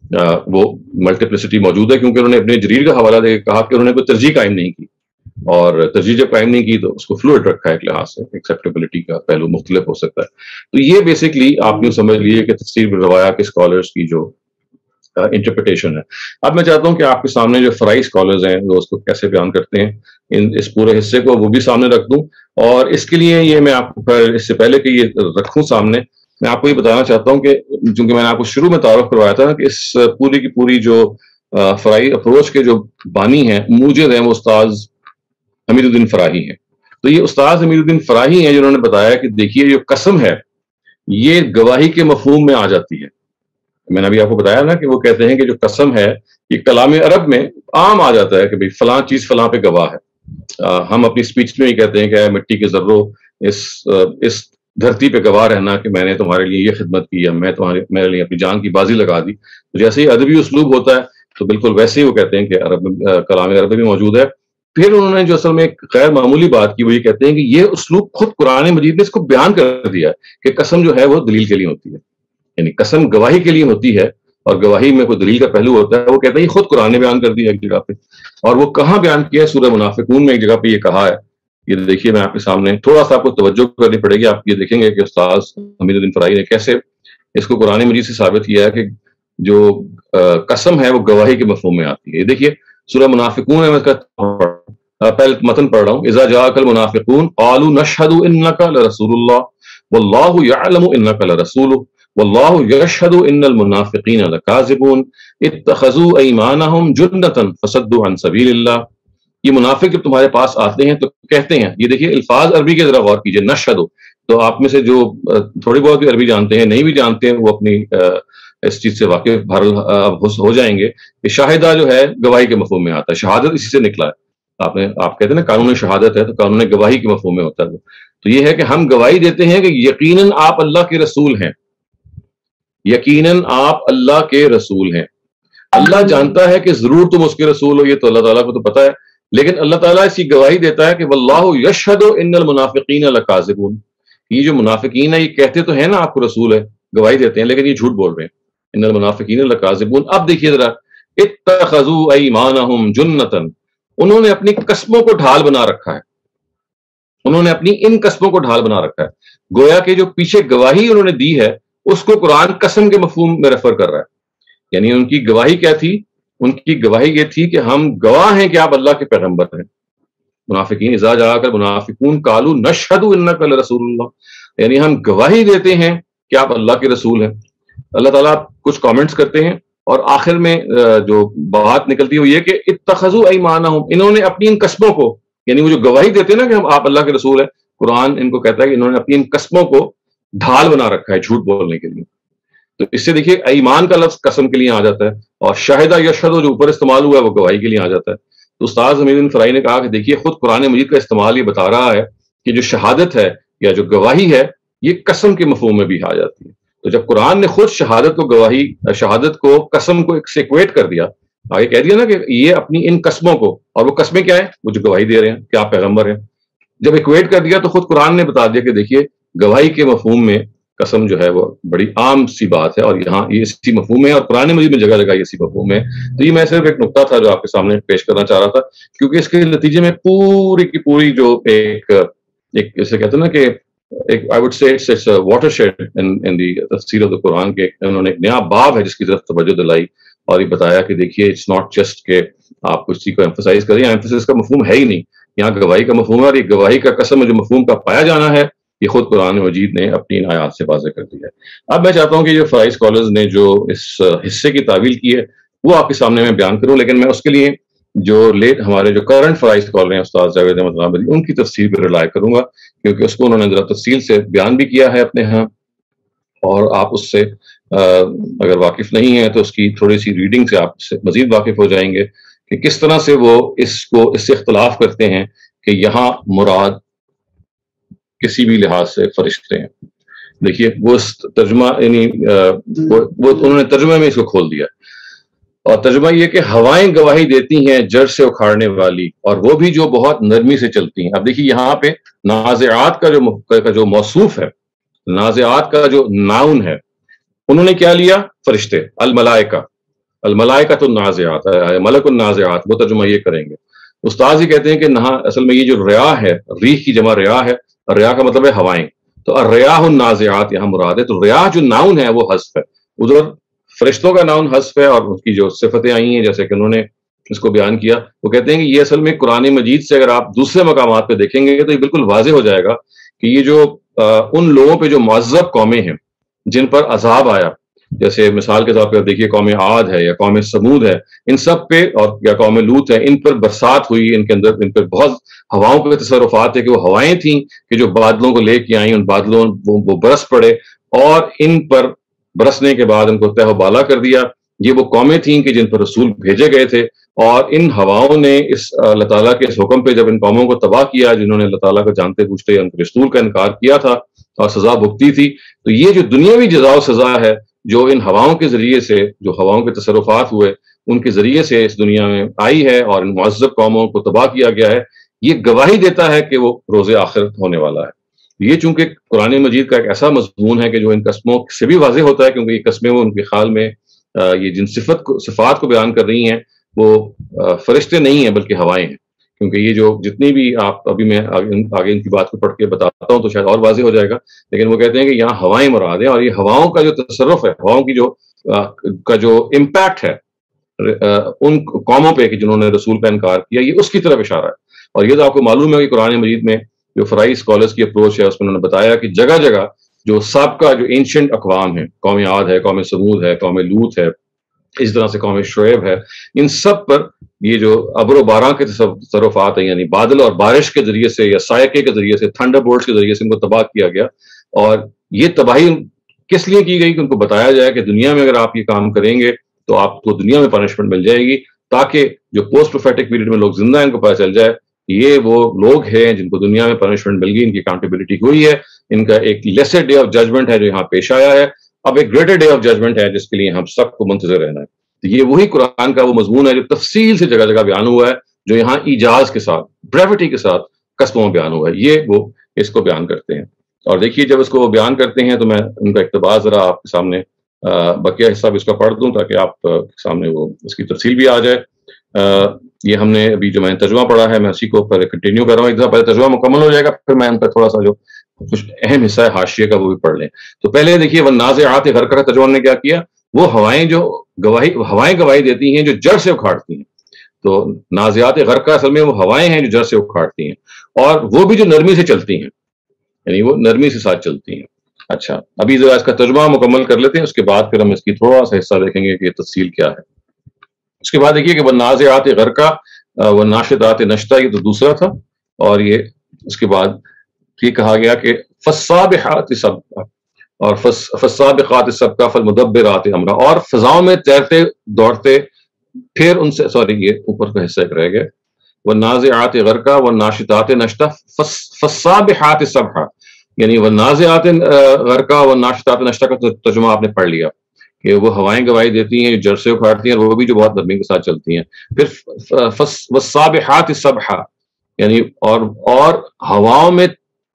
وہ ملٹیپلسٹی موجود ہے، کیونکہ انہوں نے ابن جریر کا حوالہ دے کے کہا کہ انہوں نے کوئی ترجیح قائم نہیں کی، اور ترجیح جب قائم نہیں کی تو اس کو فلوئڈ رکھا ہے ایک لحاظ سے، ایکسیپٹیبلٹی کا پہلو مختلف ہو سکتا ہے۔ تو یہ بیسکلی آپ یوں سمجھ لیجیے کہ تفسیر بالروایا کے اسکالرس کی جو انٹرپریٹیشن ہے۔ اب میں چاہتا ہوں کہ آپ کے سامنے جو فرائی اسکالرز ہیں وہ اس کو کیسے بیان کرتے ہیں، ان اس پورے حصے کو وہ بھی سامنے رکھ دوں، اور اس کے لیے یہ میں آپ کو اس سے پہلے کہ یہ رکھوں سامنے، میں آپ کو یہ بتانا چاہتا ہوں کہ چونکہ میں نے آپ کو شروع میں تعارف کروایا تھا نا کہ اس پوری کی پوری جو فرائی اپروچ کے جو بانی ہیں موجد ہیں وہ استاذ امیر الدین فراہی ہیں۔ تو یہ استاذ امیر الدین فراہی ہیں جنہوں نے بتایا کہ دیکھیے جو قسم ہے یہ گواہی کے مفہوم میں آ جاتی ہے، میں نے ابھی آپ کو بتایا نا کہ وہ کہتے ہیں کہ جو قسم ہے یہ کلام عرب میں عام آ جاتا ہے کہ بھئی فلاں چیز فلاں پہ گواہ ہے. ہم اپنی اسپیچ میں ہی کہتے ہیں کہ اے مٹی کے ذروں اس اس دھرتی پہ گواہ رہنا کہ میں نے تمہارے لیے یہ خدمت کی یا میں تمہارے میرے لیے اپنی جان کی بازی لگا دی. تو جیسے ہی ادبی اسلوب ہوتا ہے تو بالکل ویسے ہی وہ کہتے ہیں کہ عرب کلام عرب میں بھی موجود ہے. پھر انہوں نے جو اصل میں ایک غیر معمولی بات کی وہ یہ کہتے ہیں کہ یہ اسلوب خود قرآن مجید نے اس کو بیان کر دیا ہے کہ قسم جو ہے وہ دلیل کے لیے ہوتی ہے, یعنی قسم گواہی کے لیے ہوتی ہے اور گواہی میں کوئی دلیل کا پہلو ہوتا ہے. وہ کہتے ہیں یہ خود قرآن نے بیان کر دیا ایک جگہ پہ, اور وہ کہاں بیان کیا ہے؟ سورہ منافقون میں ایک جگہ پہ یہ کہا ہے. یہ دیکھیے میں آپ کے سامنے تھوڑا سا آپ کو توجہ کرنی پڑے گی. آپ یہ دیکھیں گے کہ استاذ حمید الدین فرائی نے کیسے اس کو قرآن مجید سے ثابت کیا ہے کہ جو قسم ہے وہ گواہی کے مفہوم میں آتی ہے. یہ دیکھیے سورہ منافقون ہے, میں اس کا پہلے متن پڑھ رہا ہوں. اذا جاءك المنافقون قالوا نشهد انك لرسول الله والله يعلم انك لرسوله والله يشهد ان المنافقين لكاذبون اتخذوا ايمانهم جنة فصدوا عن سبيل الله. یہ منافق جب تمہارے پاس آتے ہیں تو کہتے ہیں, یہ دیکھیے الفاظ عربی کے ذرا غور کیجئے, نشهد. تو آپ میں سے جو تھوڑی بہت بھی عربی جانتے ہیں نہیں بھی جانتے ہیں وہ اپنی اس چیز سے واقف ہو جائیں گے کہ شاہدہ جو ہے گواہی کے مفہوم میں آتا ہے. شہادت اسی سے نکلا ہے. آپ نے آپ کہتے ہیں نا قانون شہادت ہے, تو قانون گواہی کے مفہوم میں ہوتا ہے. تو یہ ہے کہ ہم گواہی دیتے ہیں کہ یقیناً آپ اللہ کے رسول ہیں, یقیناً آپ اللہ کے رسول ہیں. اللہ جانتا ہے کہ ضرور تم اس کے رسول ہو, یہ تو اللہ تعالیٰ کو تو پتا ہے, لیکن اللہ تعالیٰ اس کی گواہی دیتا ہے کہ واللہ یشہد ان المنافقین لکاذبون. یہ جو منافقین ہیں یہ کہتے تو ہیں نا آپ کو رسول ہے, گواہی دیتے ہیں, لیکن یہ جھوٹ بول رہے ہیں. ان المنافقین لکاذبون. اب دیکھیے ذرا, اتخذوا ایمانہم جنۃ, انہوں نے اپنی قسموں کو ڈھال بنا رکھا ہے. انہوں نے اپنی ان قسموں کو ڈھال بنا رکھا ہے. گویا کہ جو پیچھے گواہی انہوں نے دی ہے اس کو قرآن قسم کے مفہوم میں ریفر کر رہا ہے. یعنی ان کی گواہی کیا تھی؟ ان کی گواہی یہ تھی کہ ہم گواہ ہیں کہ آپ اللہ کے پیغمبر ہیں. منافقین اذا جاءك المنافقون قالوا نشهد انك لرسول اللہ, یعنی ہم گواہی دیتے ہیں کہ آپ اللہ کے رسول ہیں. اللہ تعالیٰ کچھ کامنٹس کرتے ہیں اور آخر میں جو بات نکلتی ہے وہ یہ کہ اتخذوا ایمانہم, انہوں نے اپنی ان قسموں کو, یعنی وہ جو گواہی دیتے ہیں نا کہ ہم آپ اللہ کے رسول ہیں, قرآن ان کو کہتا ہے کہ انہوں نے اپنی ان قسموں کو ڈھال بنا رکھا ہے جھوٹ بولنے کے لیے. تو اس سے دیکھیے ایمان کا لفظ قسم کے لیے آ جاتا ہے, اور شاہدہ یشہد جو اوپر استعمال ہوا ہے وہ گواہی کے لیے آ جاتا ہے. تو استاذ حمید الدین فرائی نے کہا کہ دیکھیے خود قرآن مجید کا استعمال یہ بتا رہا ہے کہ جو شہادت ہے یا جو گواہی ہے یہ قسم کے مفہوم میں بھی آ جاتی ہے. تو جب قرآن نے خود شہادت کو گواہی شہادت کو قسم کو ایکویٹ کر دیا, آگے کہہ دیا نا کہ یہ اپنی ان قسموں کو, اور وہ قسمیں کیا ہیں؟ وہ جو گواہی دے رہے ہیں کہ آپ پیغمبر ہیں. جب ایکویٹ کر دیا تو خود قرآن نے بتا دیا کہ دیکھیے گواہی کے مفہوم میں قسم جو ہے وہ بڑی عام سی بات ہے, اور یہاں یہ اسی مفہوم میں, اور قرآن مجید میں جگہ جگہ یہ اسی مفہوم ہے. تو یہ میں صرف ایک نقطہ تھا جو آپ کے سامنے پیش کرنا چاہ رہا تھا, کیونکہ اس کے نتیجے میں پوری کی پوری جو ایک ایک اسے کہتے ہیں نا کہ ایک I would say it's, it's a watershed in, in the تفسیر of the قرآن کے انہوں نے ایک نیا باب ہے جس کی طرف توجہ دلائی اور یہ بتایا کہ دیکھیے اٹس ناٹ جسٹ کہ آپ کچھ چیز کو ایمفسائز کریں, ایمفسائز کا مفہوم ہے ہی نہیں, یہاں گواہی کا مفہوم ہے, اور یہ گواہی کا قسم میں جو مفہوم کا پایا جانا ہے یہ خود قرآن مجید نے اپنی ان آیات سے واضح کر دیا ہے. اب میں چاہتا ہوں کہ جو فرائی اسکالرز نے جو اس حصے کی تعویل کی ہے وہ آپ کے سامنے میں بیان کروں, لیکن میں اس کے لیے جو لیٹ ہمارے جو کرنٹ فرائی اسکالر ہیں استاد جاوید احمد غامدی, ان کی تفسیر پہ رلائے کروں گا, کیونکہ اس کو انہوں نے ذرا تفصیل سے بیان بھی کیا ہے اپنے ہاں, اور آپ اس سے اگر واقف نہیں ہیں تو اس کی تھوڑی سی ریڈنگ سے آپ سے مزید واقف ہو جائیں گے کہ کس طرح سے وہ اس کو اس سے اختلاف کرتے ہیں کہ یہاں مراد کسی بھی لحاظ سے فرشتے ہیں. دیکھیے وہ ترجمہ یعنی وہ انہوں نے ترجمے میں اس کو کھول دیا, اور ترجمہ یہ کہ ہوائیں گواہی دیتی ہیں جڑ سے اکھاڑنے والی, اور وہ بھی جو بہت نرمی سے چلتی ہیں. اب دیکھیے یہاں پہ نازعات کا جو کا جو موصوف ہے, نازعات کا جو ناؤن ہے, انہوں نے کیا لیا؟ فرشتے, الملائکہ. الملائکہ تو نازعات, ملک النازعات, وہ ترجمہ یہ کریں گے. استاذ ہی کہتے ہیں کہ نہ اصل میں یہ جو ریاح ہے, ریح کی جمع ریاح ہے, ریاح کا مطلب ہے ہوائیں, تو الریاح النازعات یہاں مراد ہے. تو ریاح جو ناؤن ہے وہ حذف ہے, ادھر فرشتوں کا ناؤن حذف ہے, اور اس کی جو صفتیں آئی ہیں جیسے کہ انہوں نے اس کو بیان کیا, وہ کہتے ہیں کہ یہ اصل میں قرآن مجید سے اگر آپ دوسرے مقامات پہ دیکھیں گے تو یہ بالکل واضح ہو جائے گا کہ یہ جو ان لوگوں پہ جو معذب قومیں ہیں جن پر عذاب آیا, جیسے مثال کے طور پہ دیکھیے قوم عاد ہے یا قوم سمود ہے, ان سب پہ, اور یا قوم لوط ہے, ان پر برسات ہوئی, ان کے اندر ان پر بہت ہواؤں پہ تصرفات ہے کہ وہ ہوائیں تھیں کہ جو بادلوں کو لے کے آئیں, ان بادلوں وہ برس پڑے اور ان پر برسنے کے بعد ان کو تہ و بالا کر دیا. یہ وہ قومیں تھیں کہ جن پر رسول بھیجے گئے تھے، اور ان ہواؤں نے اس اللہ تعالیٰ کے اس حکم پہ جب ان قوموں کو تباہ کیا جنہوں نے اللہ تعالیٰ کو جانتے پوچھتے ان کے رسول کا انکار کیا تھا اور سزا بھگتی تھی. تو یہ جو دنیاوی جزا و سزا ہے جو ان ہواؤں کے ذریعے سے، جو ہواؤں کے تصرفات ہوئے ان کے ذریعے سے اس دنیا میں آئی ہے اور ان معذب قوموں کو تباہ کیا گیا ہے، یہ گواہی دیتا ہے کہ وہ روز آخرت ہونے والا ہے. یہ چونکہ قرآن مجید کا ایک ایسا مضمون ہے کہ جو ان قسموں سے بھی واضح ہوتا ہے، کیونکہ یہ قسمیں وہ ان کے خیال میں یہ جن صفت کو صفات کو بیان کر رہی ہیں وہ فرشتے نہیں ہیں بلکہ ہوائیں ہیں. کیونکہ یہ جو جتنی بھی آپ ابھی میں آگے ان کی بات کو پڑھ کے بتاتا ہوں تو شاید اور واضح ہو جائے گا، لیکن وہ کہتے ہیں کہ یہاں ہوائیں مراد ہیں، اور یہ ہواؤں کا جو تصرف ہے، ہواؤں کی جو کا جو امپیکٹ ہے ان قوموں پہ کہ جنہوں نے رسول کا انکار کیا، یہ اس کی طرف اشارہ ہے. اور یہ تو آپ کو معلوم ہے کہ قرآن مجید میں جو فرائی اسکالرس کی اپروچ ہے اس میں انہوں نے بتایا کہ جگہ جگہ جو سابقہ جو اینشنٹ اقوام ہیں، قوم عاد ہے، قوم سمود ہے، قوم لوط ہے، اس طرح سے قوم شعیب ہے، ان سب پر یہ جو ابر و باران کے تصرفات ہیں، یعنی بادل اور بارش کے ذریعے سے یا سائقے کے ذریعے سے، تھنڈر بولٹس کے ذریعے سے ان کو تباہ کیا گیا. اور یہ تباہی کس لیے کی گئی کہ ان کو بتایا جائے کہ دنیا میں اگر آپ یہ کام کریں گے تو آپ کو دنیا میں پنشمنٹ مل جائے گی، تاکہ جو پوسٹ پروفیٹک پیریڈ میں لوگ زندہ ہیں ان کو پتہ چل جائے یہ وہ لوگ ہیں جن کو دنیا میں پنشمنٹ مل گئی، ان کی اکاؤنٹیبلٹی ہوئی ہے، ان کا ایک لیسر ڈے آف ججمنٹ ہے جو یہاں پیش آیا ہے، اب ایک گریٹر ڈے آف ججمنٹ ہے جس کے لیے ہم سب کو منتظر رہنا ہے. یہ وہی قرآن کا وہ مضمون ہے جو تفصیل سے جگہ جگہ بیان ہوا ہے، جو یہاں ایجاز کے ساتھ، بریوٹی کے ساتھ قسموں میں بیان ہوا ہے. یہ وہ اس کو بیان کرتے ہیں. اور دیکھیے جب اس کو وہ بیان کرتے ہیں تو میں ان کا اقتباس ذرا آپ کے سامنے بقیہ حصہ بھی اس کا پڑھ دوں تاکہ آپ کے سامنے وہ اس کی تفصیل بھی آ جائے. یہ ہم نے ابھی جو میں نے ترجمہ پڑھا ہے میں اسی کو پہلے کنٹینیو کر رہا ہوں. ایک دفعہ پہلے ترجمہ مکمل ہو جائے گا پھر میں ان کا تھوڑا سا جو کچھ اہم حصہ ہے حاشیے کا وہ بھی پڑھ لیں. تو پہلے دیکھیے والنازعات غرقا کا ترجمہ نے کیا کیا، وہ ہوائیں جو گواہی ہوائیں گواہی دیتی ہیں جو جڑ سے اکھاڑتی ہیں. تو نازعات غرقا اصل میں وہ ہوائیں ہیں جو جڑ سے اکھاڑتی ہیں، اور وہ بھی جو نرمی سے چلتی ہیں، یعنی وہ نرمی سے ساتھ چلتی ہیں. اچھا ابھی ذرا اس کا ترجمہ مکمل کر لیتے ہیں، اس کے بعد پھر ہم اس کی تھوڑا سا حصہ دیکھیں گے کہ یہ تفصیل کیا ہے. اس کے بعد دیکھیے کہ والنازعات غرقا والناشطات نشطا، یہ تو دوسرا تھا. اور یہ اس کے بعد یہ کہا گیا کہ فالسابحات سبقا اور فالسابقات سبقا فالمدبرات امرا، اور فضاؤں میں تیرتے دوڑتے پھر ان سے سوری یہ اوپر کا حصہ ایک رہ گیا، والنازعات غرقا والناشطات نشطا فالسابحات سبحا، یعنی والنازعات غرقا والناشطات نشطا کا ترجمہ آپ نے پڑھ لیا کہ وہ ہوائیں گواہی دیتی ہیں، جڑ سے اکھاڑتی ہیں، اور وہ بھی جو بہت نرمی کے ساتھ چلتی ہیں. پھر والسابحات سبحا، یعنی اور اور ہواؤں میں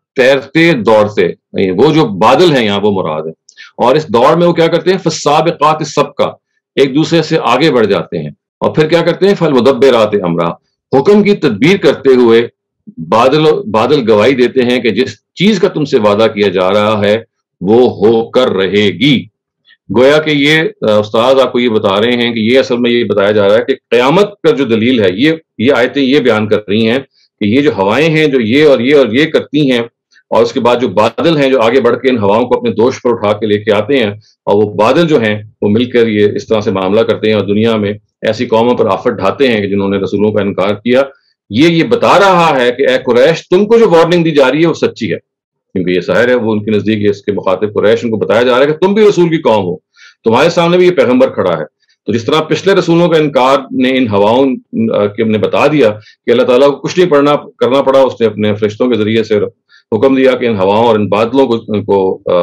تیرتے دوڑتے، وہ جو بادل ہیں یہاں وہ مراد ہے. اور اس دوڑ میں وہ کیا کرتے ہیں، فالسابقات سبقا، ایک دوسرے سے آگے بڑھ جاتے ہیں. اور پھر کیا کرتے ہیں، فالمدبرات امرا، حکم کی تدبیر کرتے ہوئے بادل بادل گواہی دیتے ہیں کہ جس چیز کا تم سے وعدہ کیا جا رہا ہے وہ ہو کر رہے گی. گویا کہ یہ استاد آپ کو یہ بتا رہے ہیں کہ یہ اصل میں یہ بتایا جا رہا ہے کہ قیامت کا جو دلیل ہے، یہ یہ آیتیں یہ بیان کر رہی ہیں کہ یہ جو ہوائیں ہیں جو یہ اور یہ اور یہ کرتی ہیں، اور اس کے بعد جو بادل ہیں جو آگے بڑھ کے ان ہواؤں کو اپنے دوش پر اٹھا کے لے کے آتے ہیں، اور وہ بادل جو ہیں وہ مل کر یہ اس طرح سے معاملہ کرتے ہیں اور دنیا میں ایسی قوموں پر آفت ڈھاتے ہیں کہ جنہوں نے رسولوں کا انکار کیا. یہ یہ بتا رہا ہے کہ اے قریش، تم کو جو وارننگ دی جا رہی ہے وہ سچی ہے، کیونکہ یہ ظاہر ہے وہ ان کے نزدیک اس کے مخاطب قریش ان کو بتایا جا رہا ہے کہ تم بھی رسول کی قوم ہو، تمہارے سامنے بھی یہ پیغمبر کھڑا ہے. تو جس طرح پچھلے رسولوں کا انکار نے ان ہواؤں کے نے بتا دیا کہ اللہ تعالیٰ کو کچھ نہیں پڑھنا کرنا پڑا، اس نے اپنے فرشتوں کے ذریعے سے حکم دیا کہ ان ہواؤں اور ان بادلوں کو ان کو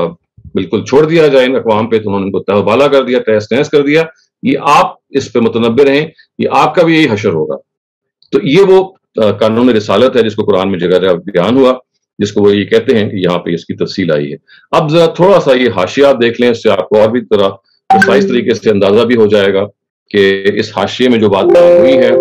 بالکل چھوڑ دیا جائے ان اقوام پہ، تو انہوں نے ان کو تہ بالا کر دیا، تہس نہس کر دیا. یہ آپ اس پہ متنبع رہیں، یہ آپ کا بھی یہی حشر ہوگا. تو یہ وہ قانون رسالت ہے جس کو قرآن میں جگہ جگہ بیان ہوا، جس کو وہ یہ کہتے ہیں کہ یہاں پہ اس کی تفصیل آئی ہے. اب ذرا تھوڑا سا یہ حاشیہ آپ دیکھ لیں، اس سے آپ کو اور بھی طرح پرسائز طریقے سے اندازہ بھی ہو جائے گا کہ اس حاشیے میں جو بات بیان ہوئی ہے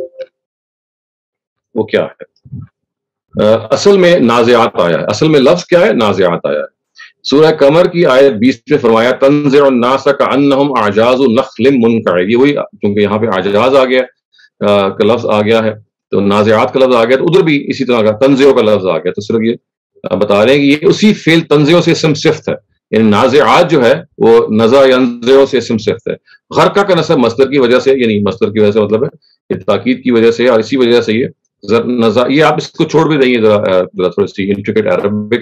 وہ کیا ہے. اصل میں نازعات آیا ہے، اصل میں لفظ کیا ہے، نازعات آیا ہے. سورہ قمر کی آیت بیس میں فرمایا تنزع الناس کأنہم اعجاز نخل منقعر، یہ وہی کیونکہ یہاں پہ اعجاز آ گیا کا لفظ آ گیا ہے تو نازعات کا لفظ آ گیا، تو ادھر بھی اسی طرح کا تنزع کا لفظ آ گیا. تو صرف یہ بتا رہے ہیں کہ یہ اسی فعل تنزع سے اسم صفت ہے، یعنی نازعات جو ہے وہ نزع ینزع سے اسم صفت ہے. غرقہ کا نصب مصدر کی وجہ سے، یعنی مصدر کی وجہ سے مطلب ہے یہ تاکید کی وجہ سے، اور اسی وجہ سے یہ نزع، یہ آپ اس کو چھوڑ بھی دیں، ذرا ذرا تھوڑی سی انٹریکیٹ عربک ہے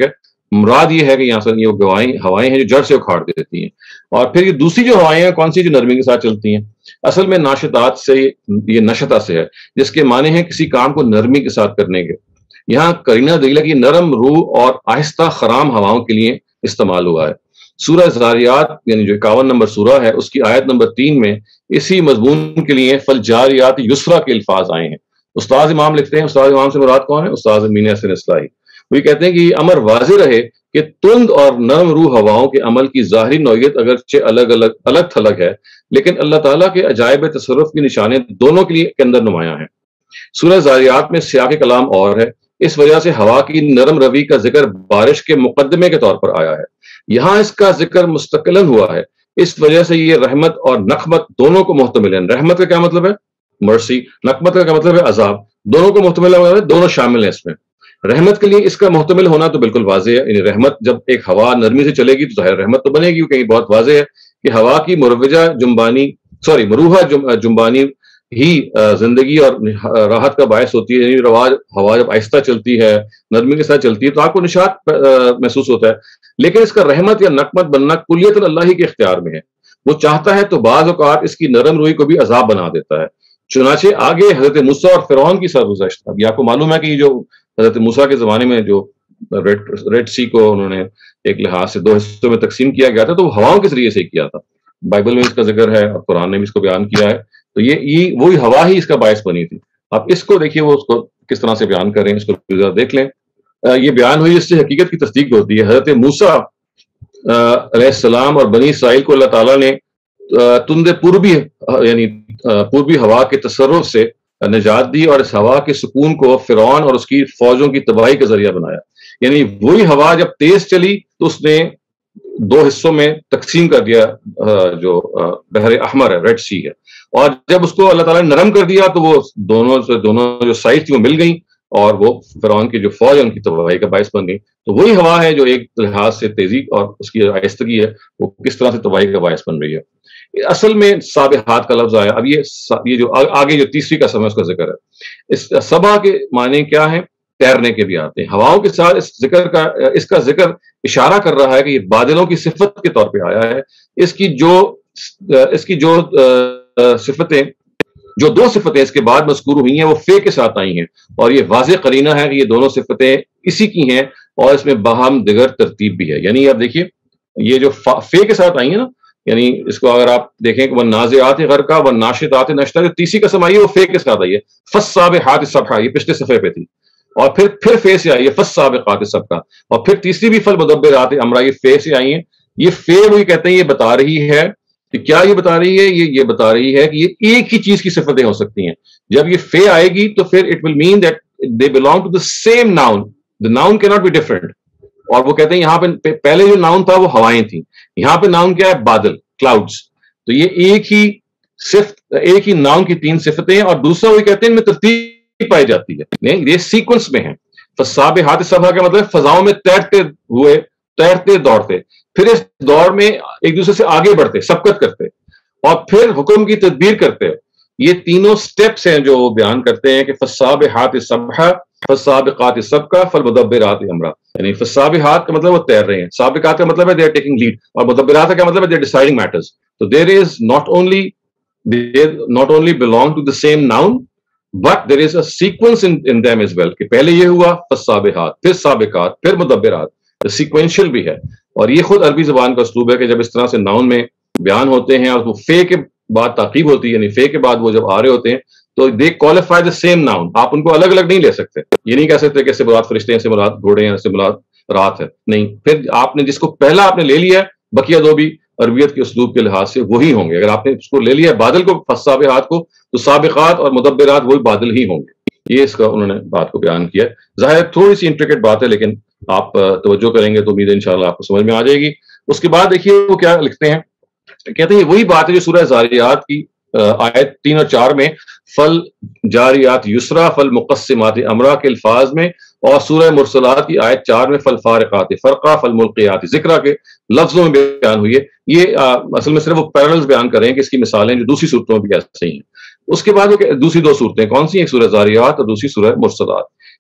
مراد یہ ہے کہ یہاں سے یہ ہوائیں ہوائیں ہیں جو جڑ سے اکھاڑ دیتی ہیں. اور پھر یہ دوسری جو ہوائیں ہیں کون سی؟ جو نرمی کے ساتھ چلتی ہیں. اصل میں ناشطات سے یہ نشطہ سے ہے جس کے معنی ہے کسی کام کو نرمی کے ساتھ کرنے کے. یہاں قرینہ دلیل ہے کہ نرم روح اور آہستہ خرام ہواؤں کے لیے استعمال ہوا ہے. سورہ زاریات یعنی جو اکاون نمبر سورہ ہے اس کی آیت نمبر تین میں اسی مضمون کے لیے فالجاریات یسرا کے الفاظ آئے ہیں. استاد امام لکھتے ہیں، استاد امام سے مراد کون ہے؟ استاد امین حسن اصلاحی. وہ کہتے ہیں کہ یہ امر واضح رہے کہ تند اور نرم روح ہواؤں کے عمل کی ظاہری نوعیت اگرچہ الگ الگ الگ تھلگ ہے، لیکن اللہ تعالیٰ کے عجائب تصرف کی نشانیں دونوں کے لیے کے اندر نمایاں ہیں. سورہ زاریات میں سیاق کلام اور ہے، اس وجہ سے ہوا کی نرم روی کا ذکر بارش کے مقدمے کے طور پر آیا ہے. یہاں اس کا ذکر مستقلاً ہوا ہے، اس وجہ سے یہ رحمت اور نقمت دونوں کو محتمل ہے. رحمت کا کیا مطلب ہے؟ مرسی. نقمت کا کیا مطلب ہے؟ عذاب. دونوں کو محتمل ہے، دونوں شامل ہیں اس میں. رحمت کے لیے اس کا محتمل ہونا تو بالکل واضح ہے، یعنی رحمت جب ایک ہوا نرمی سے چلے گی تو ظاہر رحمت تو بنے گی، کیونکہ بہت واضح ہے کہ ہوا کی مروجہ جنبانی سوری مروحہ جنبانی ہی زندگی اور راحت کا باعث ہوتی ہے. یعنی رواج ہوا جب آہستہ چلتی ہے، نرمی کے ساتھ چلتی ہے تو آپ کو نشاط محسوس ہوتا ہے. لیکن اس کا رحمت یا نقمت بننا کلیت اللہ کے اختیار میں ہے. وہ چاہتا ہے تو بعض اوقات اس کی نرم روئی کو بھی عذاب بنا دیتا ہے. چنانچہ آگے حضرت موسیٰ اور فرعون کی سرگزشت. اب یہ آپ کو معلوم ہے کہ یہ جو حضرت موسیٰ کے زمانے میں جو ریڈ ریڈ سی کو انہوں نے ایک لحاظ سے دو حصوں میں تقسیم کیا گیا تھا تو وہ ہواؤں کے ذریعے سے ہی کیا تھا. بائبل میں اس کا ذکر ہے اور قرآن نے بھی اس کو بیان کیا ہے. تو یہ یہ وہی ہوا ہی اس کا باعث بنی تھی. اب اس کو دیکھیے وہ اس کو کس طرح سے بیان کریں، اس کو ذرا دیکھ لیں. یہ بیان ہوئی اس سے حقیقت کی تصدیق ہوتی ہے. حضرت موسیٰ علیہ السلام اور بنی اسرائیل کو اللہ تعالیٰ نے تند پوربی یعنی پوربی ہوا کے تصرف سے نجات دی اور اس ہوا کے سکون کو فرعون اور اس کی فوجوں کی تباہی کا ذریعہ بنایا. یعنی وہی ہوا جب تیز چلی تو اس نے دو حصوں میں تقسیم کر دیا جو بحر احمر ہے، ریڈ سی ہے. اور جب اس کو اللہ تعالیٰ نے نرم کر دیا تو وہ دونوں سے دونوں جو سائڈ تھی وہ مل گئیں اور وہ فرعون کی جو فوج ہے ان کی تباہی کا باعث بن گئی. تو وہی ہوا ہے جو ایک لحاظ سے تیزی اور اس کی آہستگی ہے وہ کس طرح سے تباہی کا باعث بن رہی ہے. اصل میں سابحات کا لفظ آیا. اب یہ یہ جو آگے جو تیسری قسم ہے اس کا ذکر ہے. اس سبا کے معنی کیا ہے؟ تیرنے کے بھی آتے ہیں. ہواؤں کے ساتھ اس ذکر کا اس کا ذکر اشارہ کر رہا ہے کہ یہ بادلوں کی صفت کے طور پہ آیا ہے. اس کی جو اس کی جو صفتیں جو دو صفتیں اس کے بعد مذکور ہوئی ہیں وہ فے کے ساتھ آئی ہیں اور یہ واضح قرینہ ہے کہ یہ دونوں صفتیں اسی کی ہیں اور اس میں باہم دیگر ترتیب بھی ہے. یعنی آپ دیکھیے یہ جو فے کے ساتھ آئی ہیں نا، یعنی اس کو اگر آپ دیکھیں کہ وہ نازعات غرقہ و ناشطات نشطہ، جو تیسری قسم آئی ہے وہ فے کے ساتھ آئی ہے. فالسابحات سبحا، یہ پچھلے صفحے پہ تھی. اور پھر پھر فے سے آئی ہے فالسابقات سبقا. اور پھر تیسری بھی فالمدبرات امرا، یہ فے سے آئی ہیں. یہ فے وہی کہتے ہیں، یہ بتا رہی ہے کہ کیا یہ بتا رہی ہے یہ یہ بتا رہی ہے کہ یہ ایک ہی چیز کی صفتیں ہو سکتی ہیں. جب یہ فے آئے گی تو پھر it will mean that they belong to the same noun. The noun cannot be different. اور وہ کہتے ہیں یہاں پہ پہلے جو ناؤن تھا وہ ہوائیں تھیں، یہاں پہ ناؤن کیا ہے؟ بادل، کلاؤڈز. تو یہ ایک ہی صفت ایک ہی ناؤن کی تین صفتیں ہیں. اور دوسرا وہ کہتے ہیں ان میں ترتیب پائی جاتی ہے، نہیں یہ سیکوینس میں ہے. فالسابحات سبحا کا مطلب فضاؤں میں تیرتے ہوئے تیرتے دوڑتے، پھر اس دور میں ایک دوسرے سے آگے بڑھتے، سبقت کرتے اور پھر حکم کی تدبیر کرتے. یہ تینوں سٹیپس ہیں جو وہ بیان کرتے ہیں کہ فالسابحات سبحا، فالسابقات سبقا، فالمدبرات امرا. یعنی فالسابحات کا مطلب وہ تیر رہے ہیں، سابقات کا مطلب ہے they are taking lead، اور مدبرات کا کیا مطلب ہے they are deciding matters. So there is not only they not only belong to the same noun but there is a sequence in, in them as well کہ پہلے یہ ہوا فالسابحات، پھر سابقات، پھر مدبرات. سیکوینشل بھی ہے. اور یہ خود عربی زبان کا اسلوب ہے کہ جب اس طرح سے ناؤن میں بیان ہوتے ہیں اور وہ فے کے بعد تعقیب ہوتی ہے، یعنی فے کے بعد وہ جب آ رہے ہوتے ہیں تو they qualify the same noun. آپ ان کو الگ الگ نہیں لے سکتے. یہ نہیں کہہ سکتے کہ اس سے مراد فرشتے ہیں، اس سے مراد گھوڑے ہیں، اس سے مراد رات ہے. نہیں، پھر آپ نے جس کو پہلا آپ نے لے لیا ہے بقیہ دو بھی عربیت کے اسلوب کے لحاظ سے وہی ہوں گے. اگر آپ نے اس کو لے لیا ہے بادل کو، فالسابحات کو، تو سابقات اور مدبرات وہی بادل ہی ہوں گے. یہ اس کا انہوں نے بات کو بیان کیا. ظاہر تھوڑی سی انٹریکیٹ بات ہے لیکن آپ توجہ کریں گے تو امید ہے انشاءاللہ آپ کو سمجھ میں آ جائے گی. اس کے بعد دیکھیے وہ کیا لکھتے ہیں، کہتے ہیں وہی بات ہے جو سورہ زاریات کی آیت تین اور چار میں فل جاریات یسرا فل مقسمات امرا کے الفاظ میں، اور سورہ مرسلات کی آیت چار میں فل فارقات فرقہ فل ملقیات ذکرہ کے لفظوں میں بیان ہوئی ہے. یہ اصل میں صرف وہ پیرلز بیان کر رہے ہیں کہ اس کی مثالیں جو دوسری صورتوں میں بھی ایسے ہی ہیں. اس کے بعد وہ دوسری دو صورتیں کون سی ہیں؟ ایک سورہ زاریات اور دوسری سورہ مرسلات.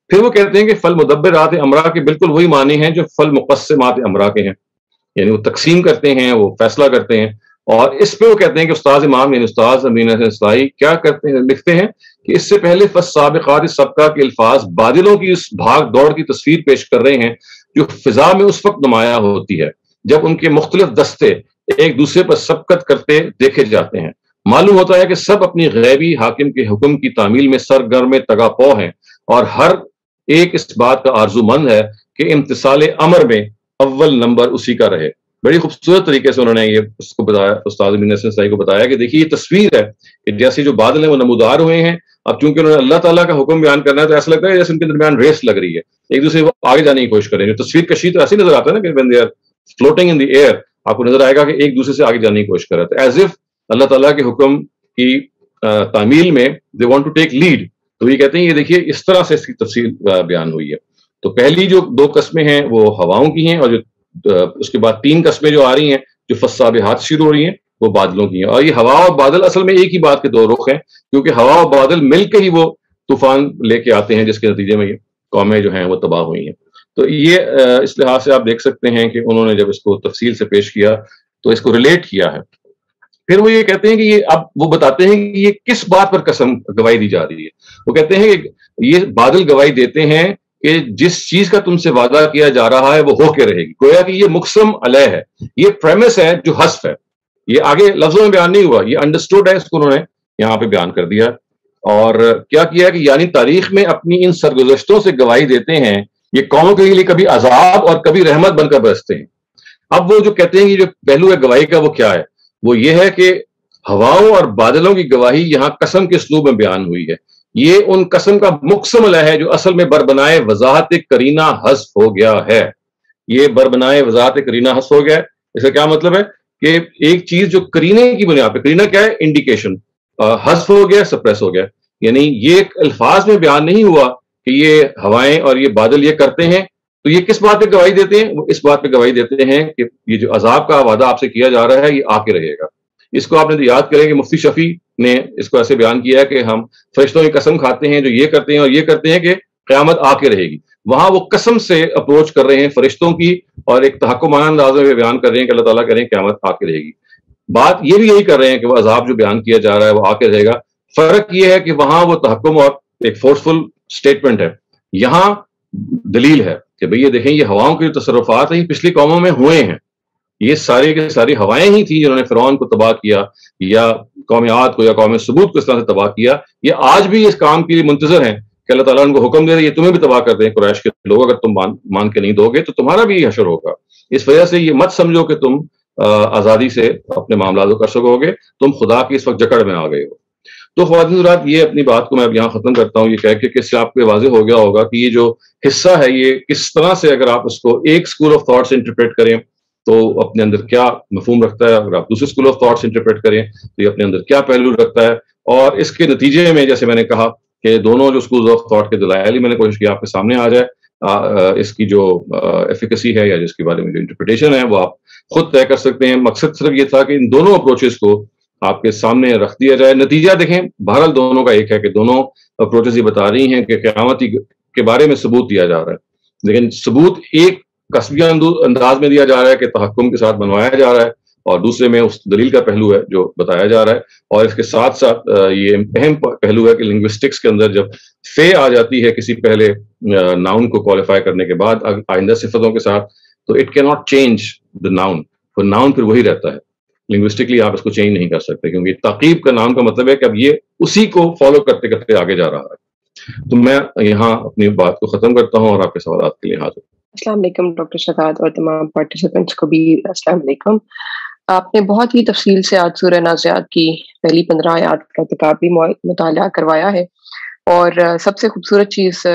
پھر وہ کہتے ہیں کہ فل مدبرات امرا کے بالکل وہی معنی ہیں جو فل مقسمات امرا کے ہیں، یعنی وہ تقسیم کرتے ہیں، وہ فیصلہ کرتے ہیں. اور اس پہ وہ کہتے ہیں کہ استاذ امام یعنی استاذ امین حسن اصلاحی کیا کرتے ہیں، لکھتے ہیں کہ اس سے پہلے فالسابقات سبقہ کے الفاظ بادلوں کی اس بھاگ دوڑ کی تصویر پیش کر رہے ہیں جو فضا میں اس وقت نمایاں ہوتی ہے جب ان کے مختلف دستے ایک دوسرے پر سبقت کرتے دیکھے جاتے ہیں. معلوم ہوتا ہے کہ سب اپنی غیبی حاکم کے حکم کی تعمیل میں سرگرم تگا پو ہیں اور ہر ایک اس بات کا آرزو مند ہے کہ امتثال امر میں اول نمبر اسی کا رہے. بڑی خوبصورت طریقے سے انہوں نے یہ اس کو بتایا، استاد امین حسن اصلاحی کو بتایا کہ دیکھیے یہ تصویر ہے کہ جیسے جو بادل ہیں وہ نمودار ہوئے ہیں. اب چونکہ انہوں نے اللہ تعالیٰ کا حکم بیان کرنا ہے تو ایسا لگتا ہے جیسے ان کے درمیان ریس لگ رہی ہے، ایک دوسرے کو آگے جانے کی کوشش کریں. جو تصویر کشی تو ایسی نظر آتا ہے نا کہ when they are floating in the air آپ کو نظر آئے گا کہ ایک دوسرے سے آگے جانے کی کوشش کر رہا ہے، ایز اف اللہ تعالیٰ کے حکم کی تعمیل میں they want to take lead. تو یہ کہتے ہیں یہ دیکھیے اس طرح سے اس کی تفصیل بیان ہوئی ہے. تو پہلی جو دو قسمیں ہیں وہ ہواؤں کی ہیں، اور جو اس کے بعد تین قسمیں جو آ رہی ہیں جو فالسابقات شروع ہو رئی ہیں وہ بادلوں کی ہیں. اور یہ ہوا اور بادل اصل میں ایک ہی بات کے دو رخ ہیں، کیونکہ ہوا اور بادل مل کے ہی وہ طوفان لے کے آتے ہیں جس کے نتیجے میں یہ قومیں جو ہیں وہ تباہ ہوئی ہیں. تو یہ اس لحاظ سے آپ دیکھ سکتے ہیں کہ انہوں نے جب اس کو تفصیل سے پیش کیا تو اس کو ریلیٹ کیا ہے. پھر وہ یہ کہتے ہیں کہ یہ اب وہ بتاتے ہیں کہ یہ کس بات پر قسم گواہی دی جا رہی ہے. وہ کہتے ہیں کہ یہ بادل گواہی دیتے ہیں کہ جس چیز کا تم سے وعدہ کیا جا رہا ہے وہ ہو کے رہے گی. گویا کہ یہ مقسم علیہ ہے، یہ پریمس ہے جو حذف ہے، یہ آگے لفظوں میں بیان نہیں ہوا، یہ انڈرسٹوڈ ہے، اس کو انہوں نے یہاں پہ بیان کر دیا. اور کیا کیا کہ یعنی تاریخ میں اپنی ان سرگزشتوں سے گواہی دیتے ہیں، یہ قوموں کے لیے کبھی عذاب اور کبھی رحمت بن کر برستے ہیں. اب وہ جو کہتے ہیں کہ جو پہلو ہے گواہی کا وہ کیا ہے، وہ یہ ہے کہ ہواؤں اور بادلوں کی گواہی یہاں قسم کے اسلوب میں بیان ہوئی ہے. یہ ان قسم کا مقسم علیہ ہے جو اصل میں بربنائے وضاحت کرینہ حذف ہو گیا ہے. یہ بربنائے وضاحت کرینہ حذف ہو گیا ہے. اس کا کیا مطلب ہے کہ ایک چیز جو کرینے کی بنیاد پہ، کرینہ کیا ہے، انڈیکیشن، حذف ہو گیا، سپریس ہو گیا. یعنی یہ الفاظ میں بیان نہیں ہوا کہ یہ ہوائیں اور یہ بادل یہ کرتے ہیں، تو یہ کس بات پہ گواہی دیتے ہیں؟ وہ اس بات پہ گواہی دیتے ہیں کہ یہ جو عذاب کا وعدہ آپ سے کیا جا رہا ہے یہ آ کے رہے گا. اس کو آپ نے یاد کریں کہ مفتی شفیع نے اس کو ایسے بیان کیا ہے کہ ہم فرشتوں کی قسم کھاتے ہیں جو یہ کرتے ہیں اور یہ کرتے ہیں کہ قیامت آ کے رہے گی. وہاں وہ قسم سے اپروچ کر رہے ہیں فرشتوں کی اور ایک تحکمانہ انداز میں بیان کر رہے ہیں کہ اللہ تعالیٰ کہہ رہے ہیں قیامت آ کے رہے گی. بات یہ بھی یہی کر رہے ہیں کہ وہ عذاب جو بیان کیا جا رہا ہے وہ آ کے رہے گا. فرق یہ ہے کہ وہاں وہ تحکم اور ایک فورسفل سٹیٹمنٹ ہے، یہاں دلیل ہے کہ بھئی یہ دیکھیں یہ ہواؤں کے تصرفات ہیں پچھلی قوموں میں ہوئے ہیں. یہ ساری کے ساری ہوائیں ہی تھیں جنہوں نے فرعون کو تباہ کیا یا قوم عاد کو یا قوم ثمود کو اس طرح سے تباہ کیا. یہ آج بھی اس کام کے لیے منتظر ہیں کہ اللہ تعالیٰ ان کو حکم دے دے یہ تمہیں بھی تباہ کر دیں قریش کے لوگ، اگر تم مان, مان کے نہیں دو گے تو تمہارا بھی یہ حشر ہوگا. اس وجہ سے یہ مت سمجھو کہ تم آزادی سے اپنے معاملات کو کر سکو گے، تم خدا کی اس وقت جکڑ میں آ گئے ہو. تو خواتین حضرات یہ اپنی بات کو میں اب یہاں ختم کرتا ہوں یہ کہہ کے کہ اس سے آپ کو واضح ہو گیا ہوگا کہ یہ جو حصہ ہے یہ کس طرح سے اگر آپ اس کو ایک اسکول آف تھاٹ سے انٹرپریٹ کریں تو اپنے اندر کیا مفہوم رکھتا ہے، اگر آپ دوسرے اسکول آف تھاٹ سے انٹرپریٹ کریں تو یہ اپنے اندر کیا پہلو رکھتا ہے. اور اس کے نتیجے میں جیسے میں نے کہا کہ دونوں جو اسکول آف تھاٹ کے دلائل ہی میں نے کوشش کی آپ کے سامنے آ جائے، اس کی جو ایفیکسی ہے یا جس کے بارے میں جو انٹرپریٹیشن ہے وہ آپ خود طے کر سکتے ہیں. مقصد صرف یہ تھا کہ ان دونوں اپروچز کو آپ کے سامنے رکھ دیا جائے. نتیجہ دیکھیں بہرحال دونوں کا ایک ہے کہ دونوں اپروچز یہ بتا رہی ہیں کہ قیامت کے بارے میں ثبوت دیا جا رہا ہے، لیکن ثبوت ایک قصبیہ انداز میں دیا جا رہا ہے کہ تحکم کے ساتھ بنوایا جا رہا ہے، اور دوسرے میں اس دلیل کا پہلو ہے جو بتایا جا رہا ہے. اور اس کے ساتھ ساتھ یہ اہم پہلو ہے کہ لنگوسٹکس کے اندر جب فے آ جاتی ہے کسی پہلے ناؤن کو کوالیفائی کرنے کے بعد آئندہ صفتوں کے ساتھ تو اٹ کی ناٹ چینج دا ناؤن، تو ناؤن پھر وہی رہتا ہے. لنگوسٹکلی آپ اس کو چینج نہیں کر سکتے کیونکہ تعقیب کا نام کا مطلب ہے کہ اب یہ اسی کو فالو کرتے کرتے آگے جا رہا ہے. تو میں یہاں اپنی بات کو ختم کرتا ہوں اور آپ کے سوالات کے لیے حاضر. السلام علیکم ڈاکٹر شہزاد اور تمام پارٹیسپینٹس کو بھی السلام علیکم. آپ نے بہت ہی تفصیل سے آج سورہ نازعات کی پہلی پندرہ آیات کا تکابی مطالعہ کروایا ہے، اور سب سے خوبصورت چیز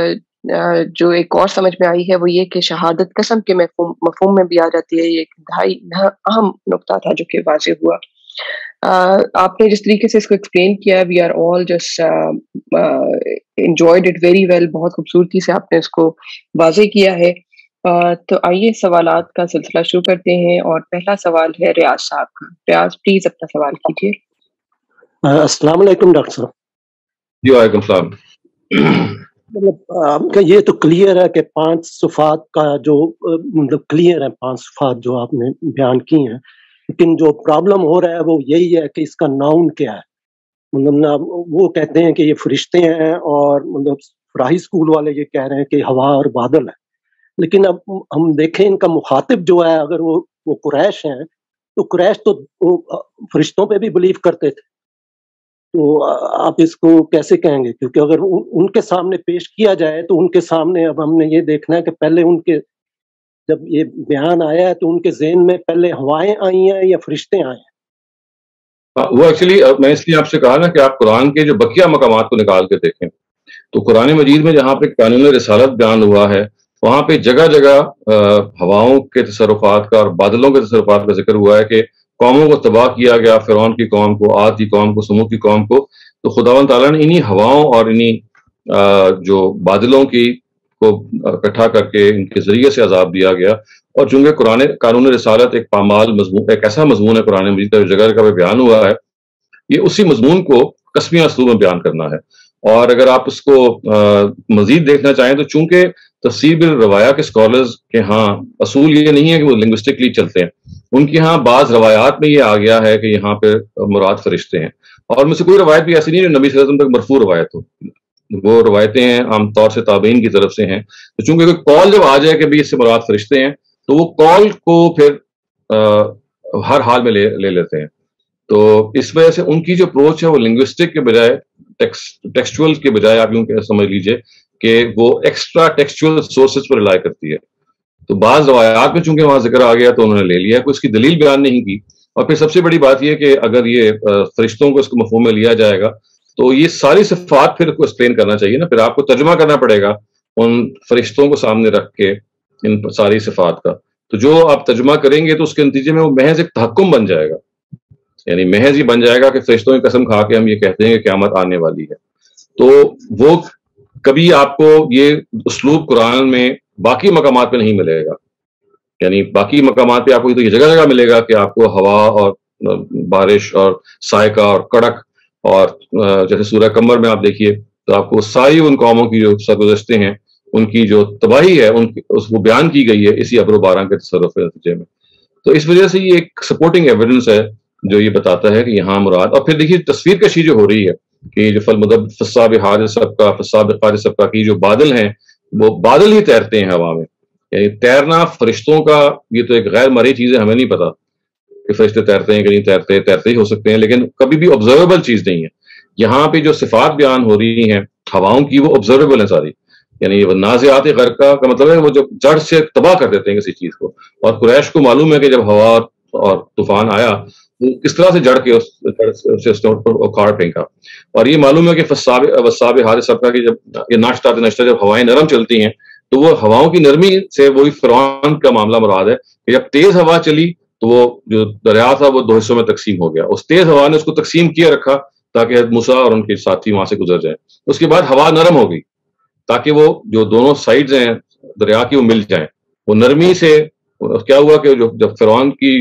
جو ایک اور سمجھ میں آئی ہے وہ یہ کہ شہادت قسم کے مفہوم مفہوم میں بھی آ جاتی ہے. یہ ایک انتہائی اہم نقطہ تھا جو کہ واضح ہوا. آپ نے جس طریقے سے اس کو ایکسپلین کیا، we are all just enjoyed it very well. بہت خوبصورتی سے آپ نے اس کو واضح کیا ہے. تو آئیے سوالات کا سلسلہ شروع کرتے ہیں، اور پہلا سوال ہے ریاض صاحب کا. ریاض پلیز اپنا سوال کیجیے. السلام علیکم ڈاکٹر صاحب. جی وعلیکم السلام. مطلب آپ کا یہ تو کلیئر ہے کہ پانچ صفات کا جو مطلب کلیئر ہے، پانچ صفات جو آپ نے بیان کی ہیں، لیکن جو پرابلم ہو رہا ہے وہ یہی ہے کہ اس کا ناؤن کیا ہے۔ مطلب وہ کہتے ہیں کہ یہ فرشتے ہیں، اور مطلب فراہی اسکول والے یہ کہہ رہے ہیں کہ ہوا اور بادل ہے، لیکن اب ہم دیکھیں ان کا مخاطب جو ہے، اگر وہ وہ قریش ہیں تو قریش تو فرشتوں پہ بھی بلیو کرتے تھے، تو آپ اس کو کیسے کہیں گے؟ کیونکہ اگر ان کے سامنے پیش کیا جائے تو ان کے سامنے اب ہم نے یہ دیکھنا ہے کہ پہلے ان کے جب یہ بیان آیا ہے تو ان کے ذہن میں پہلے ہوائیں آئی ہیں یا فرشتے آئے ہیں؟ وہ ایکچولی میں اس لیے آپ سے کہا نا کہ آپ قرآن کے جو بقیہ مقامات کو نکال کے دیکھیں، تو قرآن مجید میں جہاں پہ قانون رسالت بیان ہوا ہے، وہاں پہ جگہ جگہ ہواؤں کے تصرفات کا اور بادلوں کے تصرفات کا ذکر ہوا ہے کہ قوموں کو تباہ کیا گیا، فرعون کی قوم کو، عاد کی قوم کو، سمود کی قوم کو، تو خداوند تعالیٰ نے انہی ہواؤں اور انہی جو بادلوں کی کو اکٹھا کر کے ان کے ذریعے سے عذاب دیا گیا۔ اور چونکہ قرآن قانون رسالت ایک پامال مضمون، ایک ایسا مضمون ہے قرآن مجید کا جو جگہ جگہ پہ بیان ہوا ہے، یہ اسی مضمون کو قسمیہ اسلوب میں بیان کرنا ہے۔ اور اگر آپ اس کو مزید دیکھنا چاہیں تو چونکہ تفسیر بالروایہ کے اسکالرز کے ہاں اصول یہ نہیں ہے کہ وہ لنگوسٹکلی چلتے ہیں، ان کے ہاں بعض روایات میں یہ آ گیا ہے کہ یہاں پہ مراد فرشتے ہیں، اور مجھ سے کوئی روایت بھی ایسی نہیں جو نبی صلی اللہ علیہ وسلم تک مرفوع روایت ہو۔ وہ روایتیں ہیں عام طور سے تابعین کی طرف سے ہیں، تو چونکہ کوئی قول جب آ جائے کہ بھی اس سے مراد فرشتے ہیں، تو وہ قول کو پھر ہر حال میں لے لے لیتے ہیں۔ تو اس وجہ سے ان کی جو اپروچ ہے وہ لنگوسٹک کے بجائے ٹیکسچول کے بجائے آپ یوں سمجھ لیجئے کہ وہ ایکسٹرا ٹیکسچول سورسز پر رلائی کرتی ہے۔ تو بعض روایات میں چونکہ وہاں ذکر آ گیا تو انہوں نے لے لیا، کوئی اس کی دلیل بیان نہیں کی۔ اور پھر سب سے بڑی بات یہ کہ اگر یہ فرشتوں کو اس کو مفہوم میں لیا جائے گا تو یہ ساری صفات پھر کو ایکسپلین کرنا چاہیے نا، پھر آپ کو ترجمہ کرنا پڑے گا ان فرشتوں کو سامنے رکھ کے ان ساری صفات کا۔ تو جو آپ ترجمہ کریں گے تو اس کے نتیجے میں وہ محض ایک تحکم بن جائے گا، یعنی محض یہ بن جائے گا کہ فرشتوں کی قسم کھا کے ہم یہ کہتے ہیں کہ قیامت آنے والی ہے۔ تو وہ کبھی آپ کو یہ اسلوب قرآن میں باقی مقامات پہ نہیں ملے گا، یعنی باقی مقامات پہ آپ کو تو یہ جگہ جگہ ملے گا کہ آپ کو ہوا اور بارش اور سائقہ اور کڑک، اور جیسے سورہ قمر میں آپ دیکھیے تو آپ کو ساری ان قوموں کی جو سرگزشتے ہیں، ان کی جو تباہی ہے ان کی اس کو بیان کی گئی ہے اسی ابر و باران کے تصرف کے نتیجے میں۔ تو اس وجہ سے یہ ایک سپورٹنگ ایویڈنس ہے جو یہ بتاتا ہے کہ یہاں مراد۔ اور پھر دیکھیے تصویر کشی جو ہو رہی ہے کہ جو فالمدب فالسابحات سبقا فالسابقات سبقا کی جو بادل ہیں وہ بادل ہی تیرتے ہیں ہوا میں، یعنی تیرنا فرشتوں کا یہ تو ایک غیر مرئی چیز ہے، ہمیں نہیں پتا کہ فرشتے تیرتے ہیں کہ نہیں تیرتے، تیرتے ہی ہو سکتے ہیں، لیکن کبھی بھی آبزرویبل چیز نہیں ہے۔ یہاں پہ جو صفات بیان ہو رہی ہیں ہواؤں کی وہ آبزرویبل ہیں ساری، یعنی وہ نازعات غرقہ کا مطلب ہے وہ جو جڑ سے تباہ کر دیتے ہیں کسی چیز کو۔ اور قریش کو معلوم ہے کہ جب ہوا اور طوفان آیا وہ کس طرح سے جڑ کے اس اکھاڑ پھینکا، اور یہ معلوم ہے کہ فالسابحات سبقا کی جب یہ ناشتا نشتہ جب ہوائیں نرم چلتی ہیں تو وہ ہواؤں کی نرمی سے وہی فرعون کا معاملہ مراد ہے کہ جب تیز ہوا چلی تو وہ جو دریا تھا وہ دو حصوں میں تقسیم ہو گیا، اس تیز ہوا نے اس کو تقسیم کیے رکھا تاکہ موسیٰ اور ان کے ساتھی وہاں سے گزر جائیں۔ اس کے بعد ہوا نرم ہو گئی تاکہ وہ جو دونوں سائڈز ہیں دریا کی وہ مل جائیں۔ وہ نرمی سے کیا ہوا کہ جو جب فرعون کی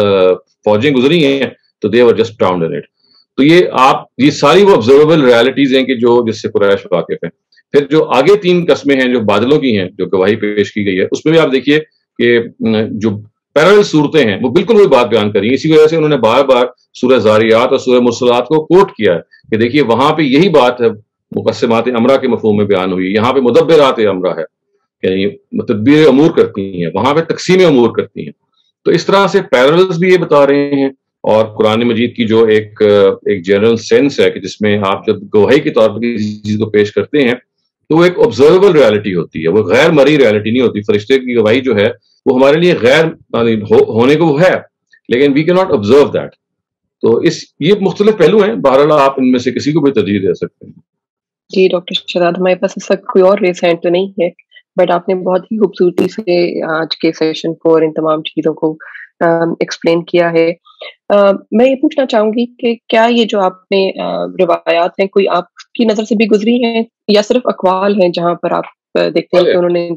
فوجیں گزری ہیں تو دے ور جسٹ ڈراؤنڈ ان اٹ۔ تو یہ آپ یہ ساری وہ آبزرویبل ریالٹیز ہیں کہ جو جس سے قریش واقف ہیں۔ پھر جو آگے تین قسمیں ہیں جو بادلوں کی ہیں جو گواہی پیش کی گئی ہے، اس میں بھی آپ دیکھیے کہ جو پیرل صورتیں ہیں وہ بالکل وہی بات بیان کری، اسی وجہ سے انہوں نے بار بار سورہ زاریات اور سورہ مرسلات کو کوٹ کیا ہے کہ دیکھیے وہاں پہ یہی بات ہے مقسمات امرہ کے مفہوم میں بیان ہوئی، یہاں پہ مدبرات امرہ ہے، یعنی تدبیر امور کرتی ہیں، وہاں پہ تقسیم امور کرتی ہیں۔ تو اس طرح سے پیرلز بھی یہ بتا رہے ہیں، اور قرآن مجید کی جو ایک ایک جنرل سینس ہے کہ جس میں آپ جب گواہی کے طور پر کسی چیز کو پیش کرتے ہیں تو وہ ایک آبزرویبل ریالٹی ہوتی ہے، وہ غیر مرئی ریالٹی نہیں ہوتی۔ فرشتے کی گواہی جو ہے وہ ہمارے لیے غیر ہونے کو وہ ہے، لیکن وی کی ناٹ آبزرو دیٹ۔ تو اس یہ مختلف پہلو ہیں، بہرحال آپ ان میں سے کسی کو بھی ترجیح دے سکتے ہیں۔ جی ڈاکٹر شہزاد، ہمارے پاس اس وقت کوئی اور ریس ہینڈ تو نہیں ہے، بٹ آپ نے بہت ہی خوبصورتی سے آج کے سیشن کو اور ان تمام چیزوں کو ایکسپلین کیا ہے۔ میں یہ پوچھنا چاہوں گی کہ کیا یہ جو آپ نے روایات ہیں کوئی آپ کی نظر سے بھی گزری ہیں یا صرف اقوال ہیں جہاں پر آپ دیکھتے ہیں کہ انہوں نے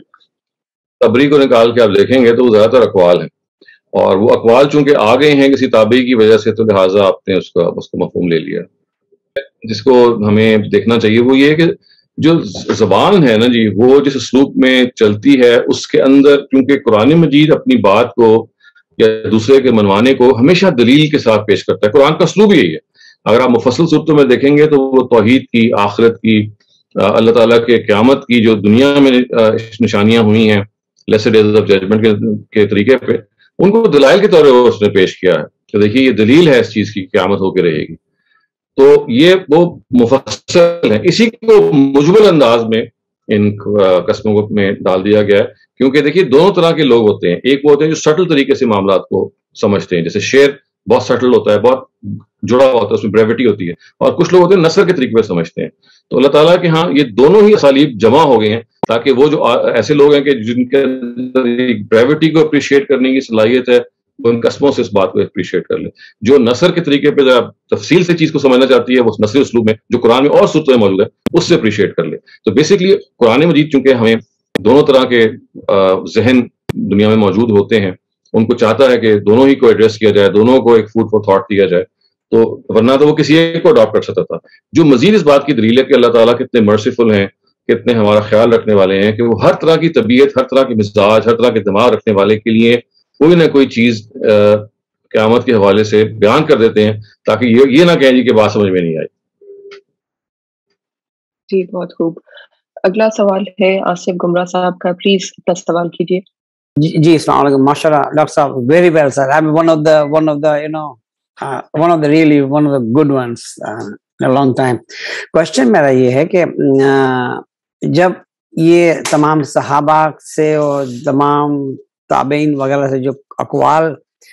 تبری کو نکال کے آپ دیکھیں گے تو وہ زیادہ تر اقوال ہیں، اور وہ اقوال چونکہ آ گئے ہیں کسی تابعی کی وجہ سے تو لہٰذا آپ نے اس کا اس کو مفہوم لے لیا۔ جس کو ہمیں دیکھنا چاہیے وہ یہ کہ جو زبان ہے نا جی، وہ جس اسلوب میں چلتی ہے اس کے اندر، کیونکہ قرآن مجید اپنی بات کو یا دوسرے کے منوانے کو ہمیشہ دلیل کے ساتھ پیش کرتا ہے. قرآن کا اسلوب یہی ہے. اگر آپ مفصل صورتوں میں دیکھیں گے تو وہ توحید کی، آخرت کی، اللہ تعالیٰ کے قیامت کی جو دنیا میں نشانیاں ہوئی ہیں لیسر ڈیز آف ججمنٹ کے طریقے پہ، ان کو دلائل کے طور پر اس نے پیش کیا ہے کہ دیکھیے یہ دلیل ہے اس چیز کی، قیامت ہو کے رہے گی. تو یہ وہ مفصل ہے. اسی کو مجمل انداز میں ان قسموں میں ڈال دیا گیا ہے، کیونکہ دیکھیے دونوں طرح کے لوگ ہوتے ہیں. ایک وہ ہوتے ہیں جو سٹل طریقے سے معاملات کو سمجھتے ہیں، جیسے شعر بہت سٹل ہوتا ہے، بہت جڑا ہوا ہوتا ہے، اس میں بریوٹی ہوتی ہے، اور کچھ لوگ ہوتے ہیں نثر کے طریقے پہ سمجھتے ہیں. تو اللہ تعالیٰ کے ہاں یہ دونوں ہی اسالیب جمع ہو گئے ہیں تاکہ وہ جو ایسے لوگ ہیں کہ جن کے بریوٹی کو اپریشیٹ کرنے کی صلاحیت ہے، وہ ان قسموں سے اس بات کو اپریشیٹ کر لے. جو نثر کے طریقے پہ تفصیل سے چیز کو سمجھنا چاہتی ہے، وہ نثری اسلوب میں جو قرآن میں اور صورتوں میں موجود ہے اس سے اپریشیٹ کر لے. تو بیسکلی قرآن مجید چونکہ ہمیں دونوں طرح کے ذہن دنیا میں موجود ہوتے ہیں، ان کو چاہتا ہے کہ دونوں ہی کو ایڈریس کیا جائے، دونوں کو ایک فوڈ فار تھاٹ دیا جائے. تو ورنہ تو وہ کسی ایک کو اڈاپٹ کر سکتا تھا. جو مزید اس بات کی دلیل ہے کہ اللہ تعالیٰ کتنے مرسیفل ہیں، کتنے ہمارا خیال رکھنے والے ہیں، کہ وہ ہر طرح کی طبیعت، ہر طرح کے مزاج، ہر طرح کے دماغ رکھنے والے کے لیے کوئی نہ کوئی چیز قیامت کے حوالے سے بیان کر دیتے ہیں تاکہ یہ یہ نہ کہیں جی کہ بات سمجھ میں نہیں آئی. جی بہت خوب. اگلا سوال ہے آصف گمراہ صاحب کا. پلیز اپنا سوال کیجیے. جی جی السلام علیکم. ماشاء اللہ ڈاکٹر صاحب, very well sir. I am one of the one of the you know one of the really one of the good ones in long time. Question میرا یہ ہے کہ جب یہ تمام صحابہ سے اور تمام تابعین وغیرہ سے جو اقوال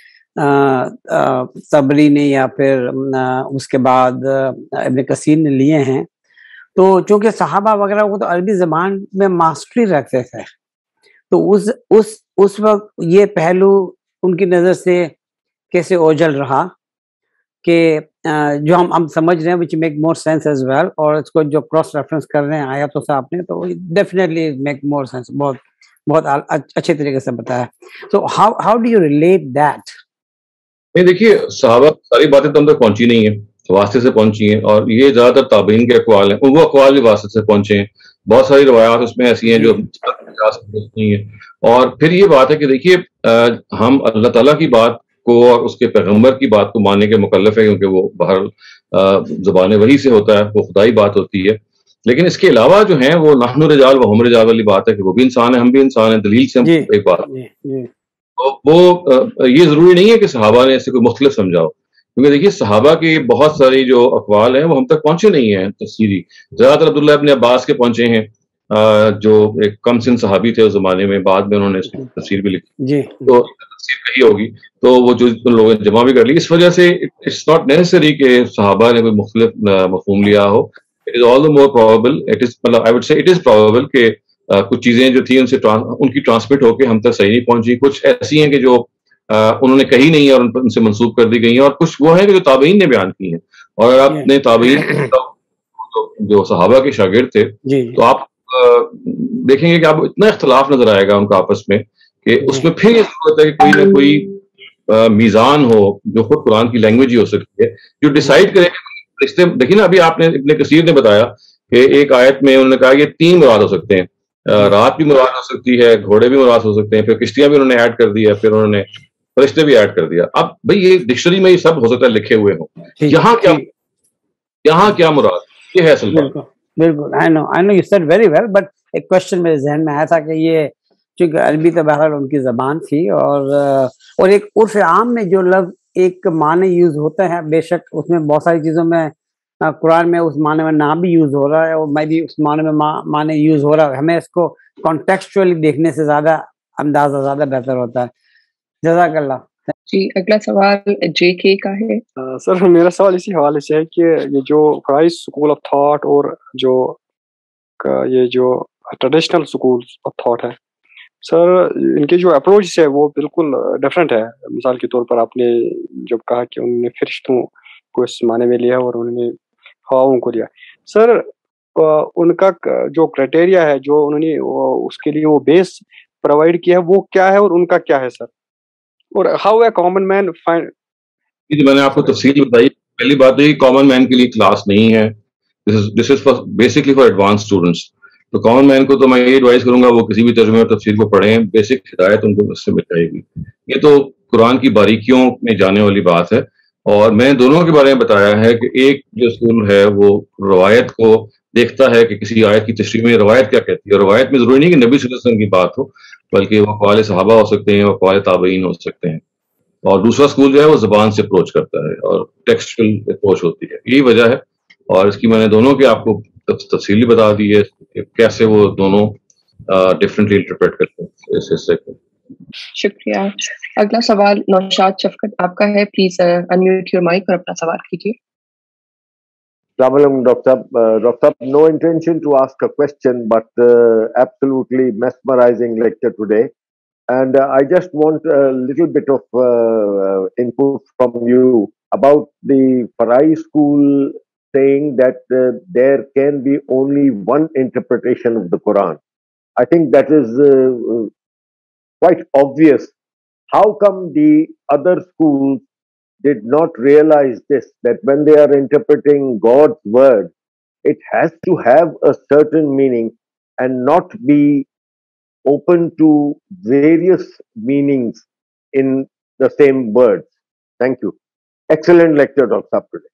طبری نے یا پھر اس کے بعد ابن کثیر نے لیے ہیں, تو چونکہ صحابہ وغیرہ کو تو عربی زبان میں ماسٹری رکھتے تھے, تو اس اس اس وقت یہ پہلو ان کی نظر سے کیسے اوجھل رہا کہ جو ہم ہم سمجھ رہے ہیں which make more sense as well, اور اس کو جو کراس ریفرنس کر رہے ہیں آیاتوں سے آپ نے, تو ڈیفینیٹلی میک مور سینس. بہت بہت اچھے طریقے سے بتایا. تو how how do you relate that? نہیں دیکھیے, صحابہ ساری باتیں تو ہم تک پہنچی نہیں ہیں, واسطے سے پہنچی ہیں, اور یہ زیادہ تر تابعین کے اقوال ہیں, وہ اقوال بھی واسطے سے پہنچے ہیں. بہت ساری روایات اس میں ایسی ہیں جو نہیں ہیں. اور پھر یہ بات ہے کہ دیکھیے ہم اللہ تعالیٰ کی بات کو اور اس کے پیغمبر کی بات کو ماننے کے مکلف ہے, کیونکہ وہ باہر زبان وحی سے ہوتا ہے, وہ خدائی بات ہوتی ہے. لیکن اس کے علاوہ جو ہیں وہ نحن رجال و ہم رجال والی بات ہے کہ وہ بھی انسان ہے, ہم بھی انسان ہیں, دلیل سے ہم ایک بات. وہ یہ ضروری نہیں ہے کہ صحابہ نے اسے کوئی مختلف سمجھاؤ, کیونکہ دیکھیے صحابہ کی بہت ساری جو اقوال ہیں وہ ہم تک پہنچے نہیں ہیں تفسیری. زیادہ تر عبداللہ ابن عباس کے پہنچے ہیں, جو ایک کم سن صحابی تھے اس زمانے میں, بعد میں انہوں نے اس کی تفسیر بھی لکھی, تو تفسیر کہی ہوگی, تو وہ جو ان لوگوں نے جمع بھی کر لی. اس وجہ سے اٹس ناٹ نیسسری کہ صحابہ نے کوئی مختلف مفہوم لیا ہو. It is all the more probable, it is مطلب I would say it is probable کہ کچھ چیزیں جو تھیں ان سے ان کی ٹرانسمٹ ہو کے ہم تک صحیح نہیں پہنچی. کچھ ایسی ہیں کہ جو انہوں نے کہی نہیں اور ان سے منسوخ کر دی گئی ہیں, اور کچھ وہ ہیں کہ جو تابعین نے بیان کی ہیں. اور اگر آپ نے تابعین جو صحابہ کے شاگرد تھے تو آپ دیکھیں گے کہ آپ اتنا اختلاف نظر آئے گا ان کا آپس میں کہ اس میں پھر یہ ضرورت ہے کہ کوئی نہ کوئی میزان ہو جو خود قرآن کی لینگویج ہی ہو سکتی ہے, جو ڈیسائیڈ کرے کہ دیکھیے نا ابھی آپ نے ابن کثیر نے بتایا کہ ایک آیت میں انہوں نے کہا یہ تین مراد ہو سکتے ہیں, رات بھی مراد ہو سکتی ہے, گھوڑے بھی مراد ہو سکتے ہیں, پھر کشتیاں بھی انہوں نے ایڈ کر دیا, پھر انہوں نے فرشتے بھی ایڈ کر دیا. اب بھائی یہ ڈکشنری میں یہ سب ہو سکتا ہے لکھے ہوئے ہوں, یہاں کیا یہاں کیا مراد, یہ ہے اصل بات. بالکل I know I know you said very well, but ایک کوشچن میرے ذہن میں آیا تھا کہ یہ چونکہ عربی تو بہرحال ان کی زبان تھی, اور اور ایک عرف عام میں جو لفظ ایک معنی یوز ہوتا ہے, بے شک اس میں بہت ساری چیزوں میں قرآن میں اس معنی میں نہ بھی یوز ہو رہا ہے, اور میں بھی اس معنی میں معنی یوز ہو رہا ہے. ہمیں اس کو کانٹیکسچولی دیکھنے سے زیادہ اندازہ زیادہ بہتر ہوتا ہے. جزاک اللہ. جی اگلا سوال جے کے کا ہے. سر میرا سوال اسی حوالے سے ہے کہ یہ جو فرائض اسکول آف تھاٹ اور جو یہ جو ٹریڈیشنل اسکول آف تھاٹ ہے سر, ان کے جو اپروچ ہے وہ بالکل ڈفرینٹ ہے. مثال کے طور پر آپ نے جب کہا کہ انہوں نے فرشتوں کو اس معنی میں لیا اور انہوں نے خواہوں کو لیا, سر ان کا جو کرائٹیریا ہے جو انہوں نے اس کے لیے وہ بیس پرووائڈ کیا ہے وہ کیا ہے, اور ان کا کیا ہے سر, اور how a common man find. میں نے آپ کو تفصیل بتائی. پہلی بات ہے کامن مین کے لیے کلاس نہیں ہے, this is this is for basically for advance students. तो कॉमन मैन को तो मैं ये एडवाइस करूंगा वो किसी भी तर्जुमे और तफसीर को पढ़ें, बेसिक हिदायत उनको इससे मिल जाएगी. ये तो कुरान की बारीकियों में जाने वाली बात है. और मैंने दोनों के बारे में बताया है कि एक जो स्कूल है वो रवायत को देखता है कि किसी आयत की तशरीह में रवायत क्या कहती है. रवायत में जरूरी नहीं कि नबी सल्लल्लाहु अलैहि वसल्लम की बात हो, बल्कि वो अक़वाल सहाबा हो सकते हैं, अक़वाल ताबईन हो सकते हैं. और दूसरा स्कूल जो है वो ज़बान से अप्रोच करता है और टेक्सचुअल अप्रोच होती है. यही वजह है, और इसकी मैंने दोनों के आपको तफसीली बता दी है कि कैसे वो दोनों डिफरेंटली इंटरप्रेट करते हैं इस हिस्से को. शुक्रिया. अगला सवाल नौशाद शफकत आपका है. प्लीज अनम्यूट योर माइक और अपना सवाल कीजिए. Assalamualaikum, Doctor. Uh, Doctor, no intention to ask a question, but uh, absolutely mesmerizing lecture today. And uh, I just want a little bit of uh, input from you about the Farai school saying that uh, there can be only one interpretation of the Quran. I think that is uh, quite obvious. How come the other schools did not realize this, that when they are interpreting God's word, it has to have a certain meaning and not be open to various meanings in the same words? Thank you. Excellent lecture, Doctor Saab, today.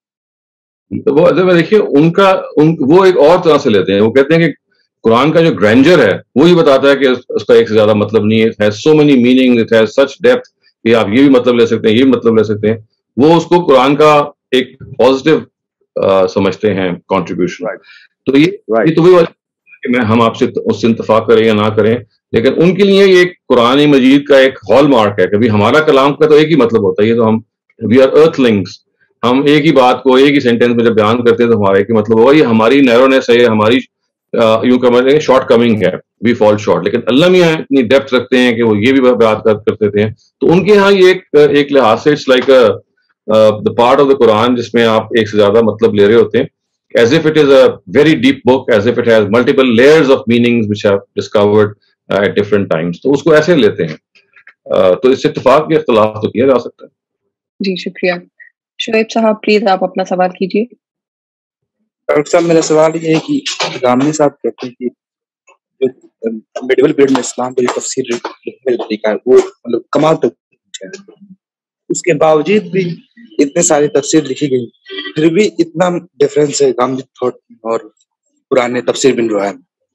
तो वो अगर देखिए उनका उन वो एक और तरह से लेते हैं. वो कहते हैं कि कुरान का जो ग्रैंडर है वो ही बताता है कि उसका एक से ज्यादा मतलब नहीं है. It has so many meaning, it has such depth कि आप ये भी मतलब ले सकते हैं, ये भी मतलब ले सकते हैं. वो उसको कुरान का एक पॉजिटिव uh, समझते हैं कंट्रीब्यूशन. right. तो ये, right. ये तो वही कि मैं हम आपसे उससे इत्तेफाक करें या ना करें, लेकिन उनके लिए ये कुरान मजीद का एक हॉल मार्क है. कभी हमारा कलाम का तो एक ही मतलब होता है. ये तो हम वी आर अर्थलिंग्स, हम एक ही बात को एक ही सेंटेंस में जब बयान करते हैं तो हमारा एक ही मतलब होगा. ये हमारी नैरोनेस है, हमारी यूं कहें शॉर्ट कमिंग है, वी फॉल शॉर्ट. लेकिन अल्लाह मियां इतनी डेप्थ रखते हैं कि वो ये भी बात करते थे. तो उनके यहाँ ये एक एक लिहाज से it's like the part of the Quran जिसमें आप एक से ज्यादा मतलब ले रहे होते हैं, as if it is a very deep book, as if it has multiple layers of meanings which have discovered uh, at different times. तो उसको ऐसे लेते हैं. uh, तो इससे इत्तेफाक भी इख्तिलाफ तो किया जा सकता है. जी शुक्रिया. शुएब साहब प्लीज आप अपना सवाल कीजिए. डॉक्टर साहब मेरा सवाल ये है कि गामनी साहब कहते हैं कि जो मिडिवल पीरियड में इस्लाम का जो तफसीर लिखने का तरीका है वो मतलब कमाल तक है. उसके बावजूद भी इतने सारी तफसीर लिखी गई, फिर भी इतना डिफरेंस है गामनी थॉट और पुराने तफसीर बिन रुहान.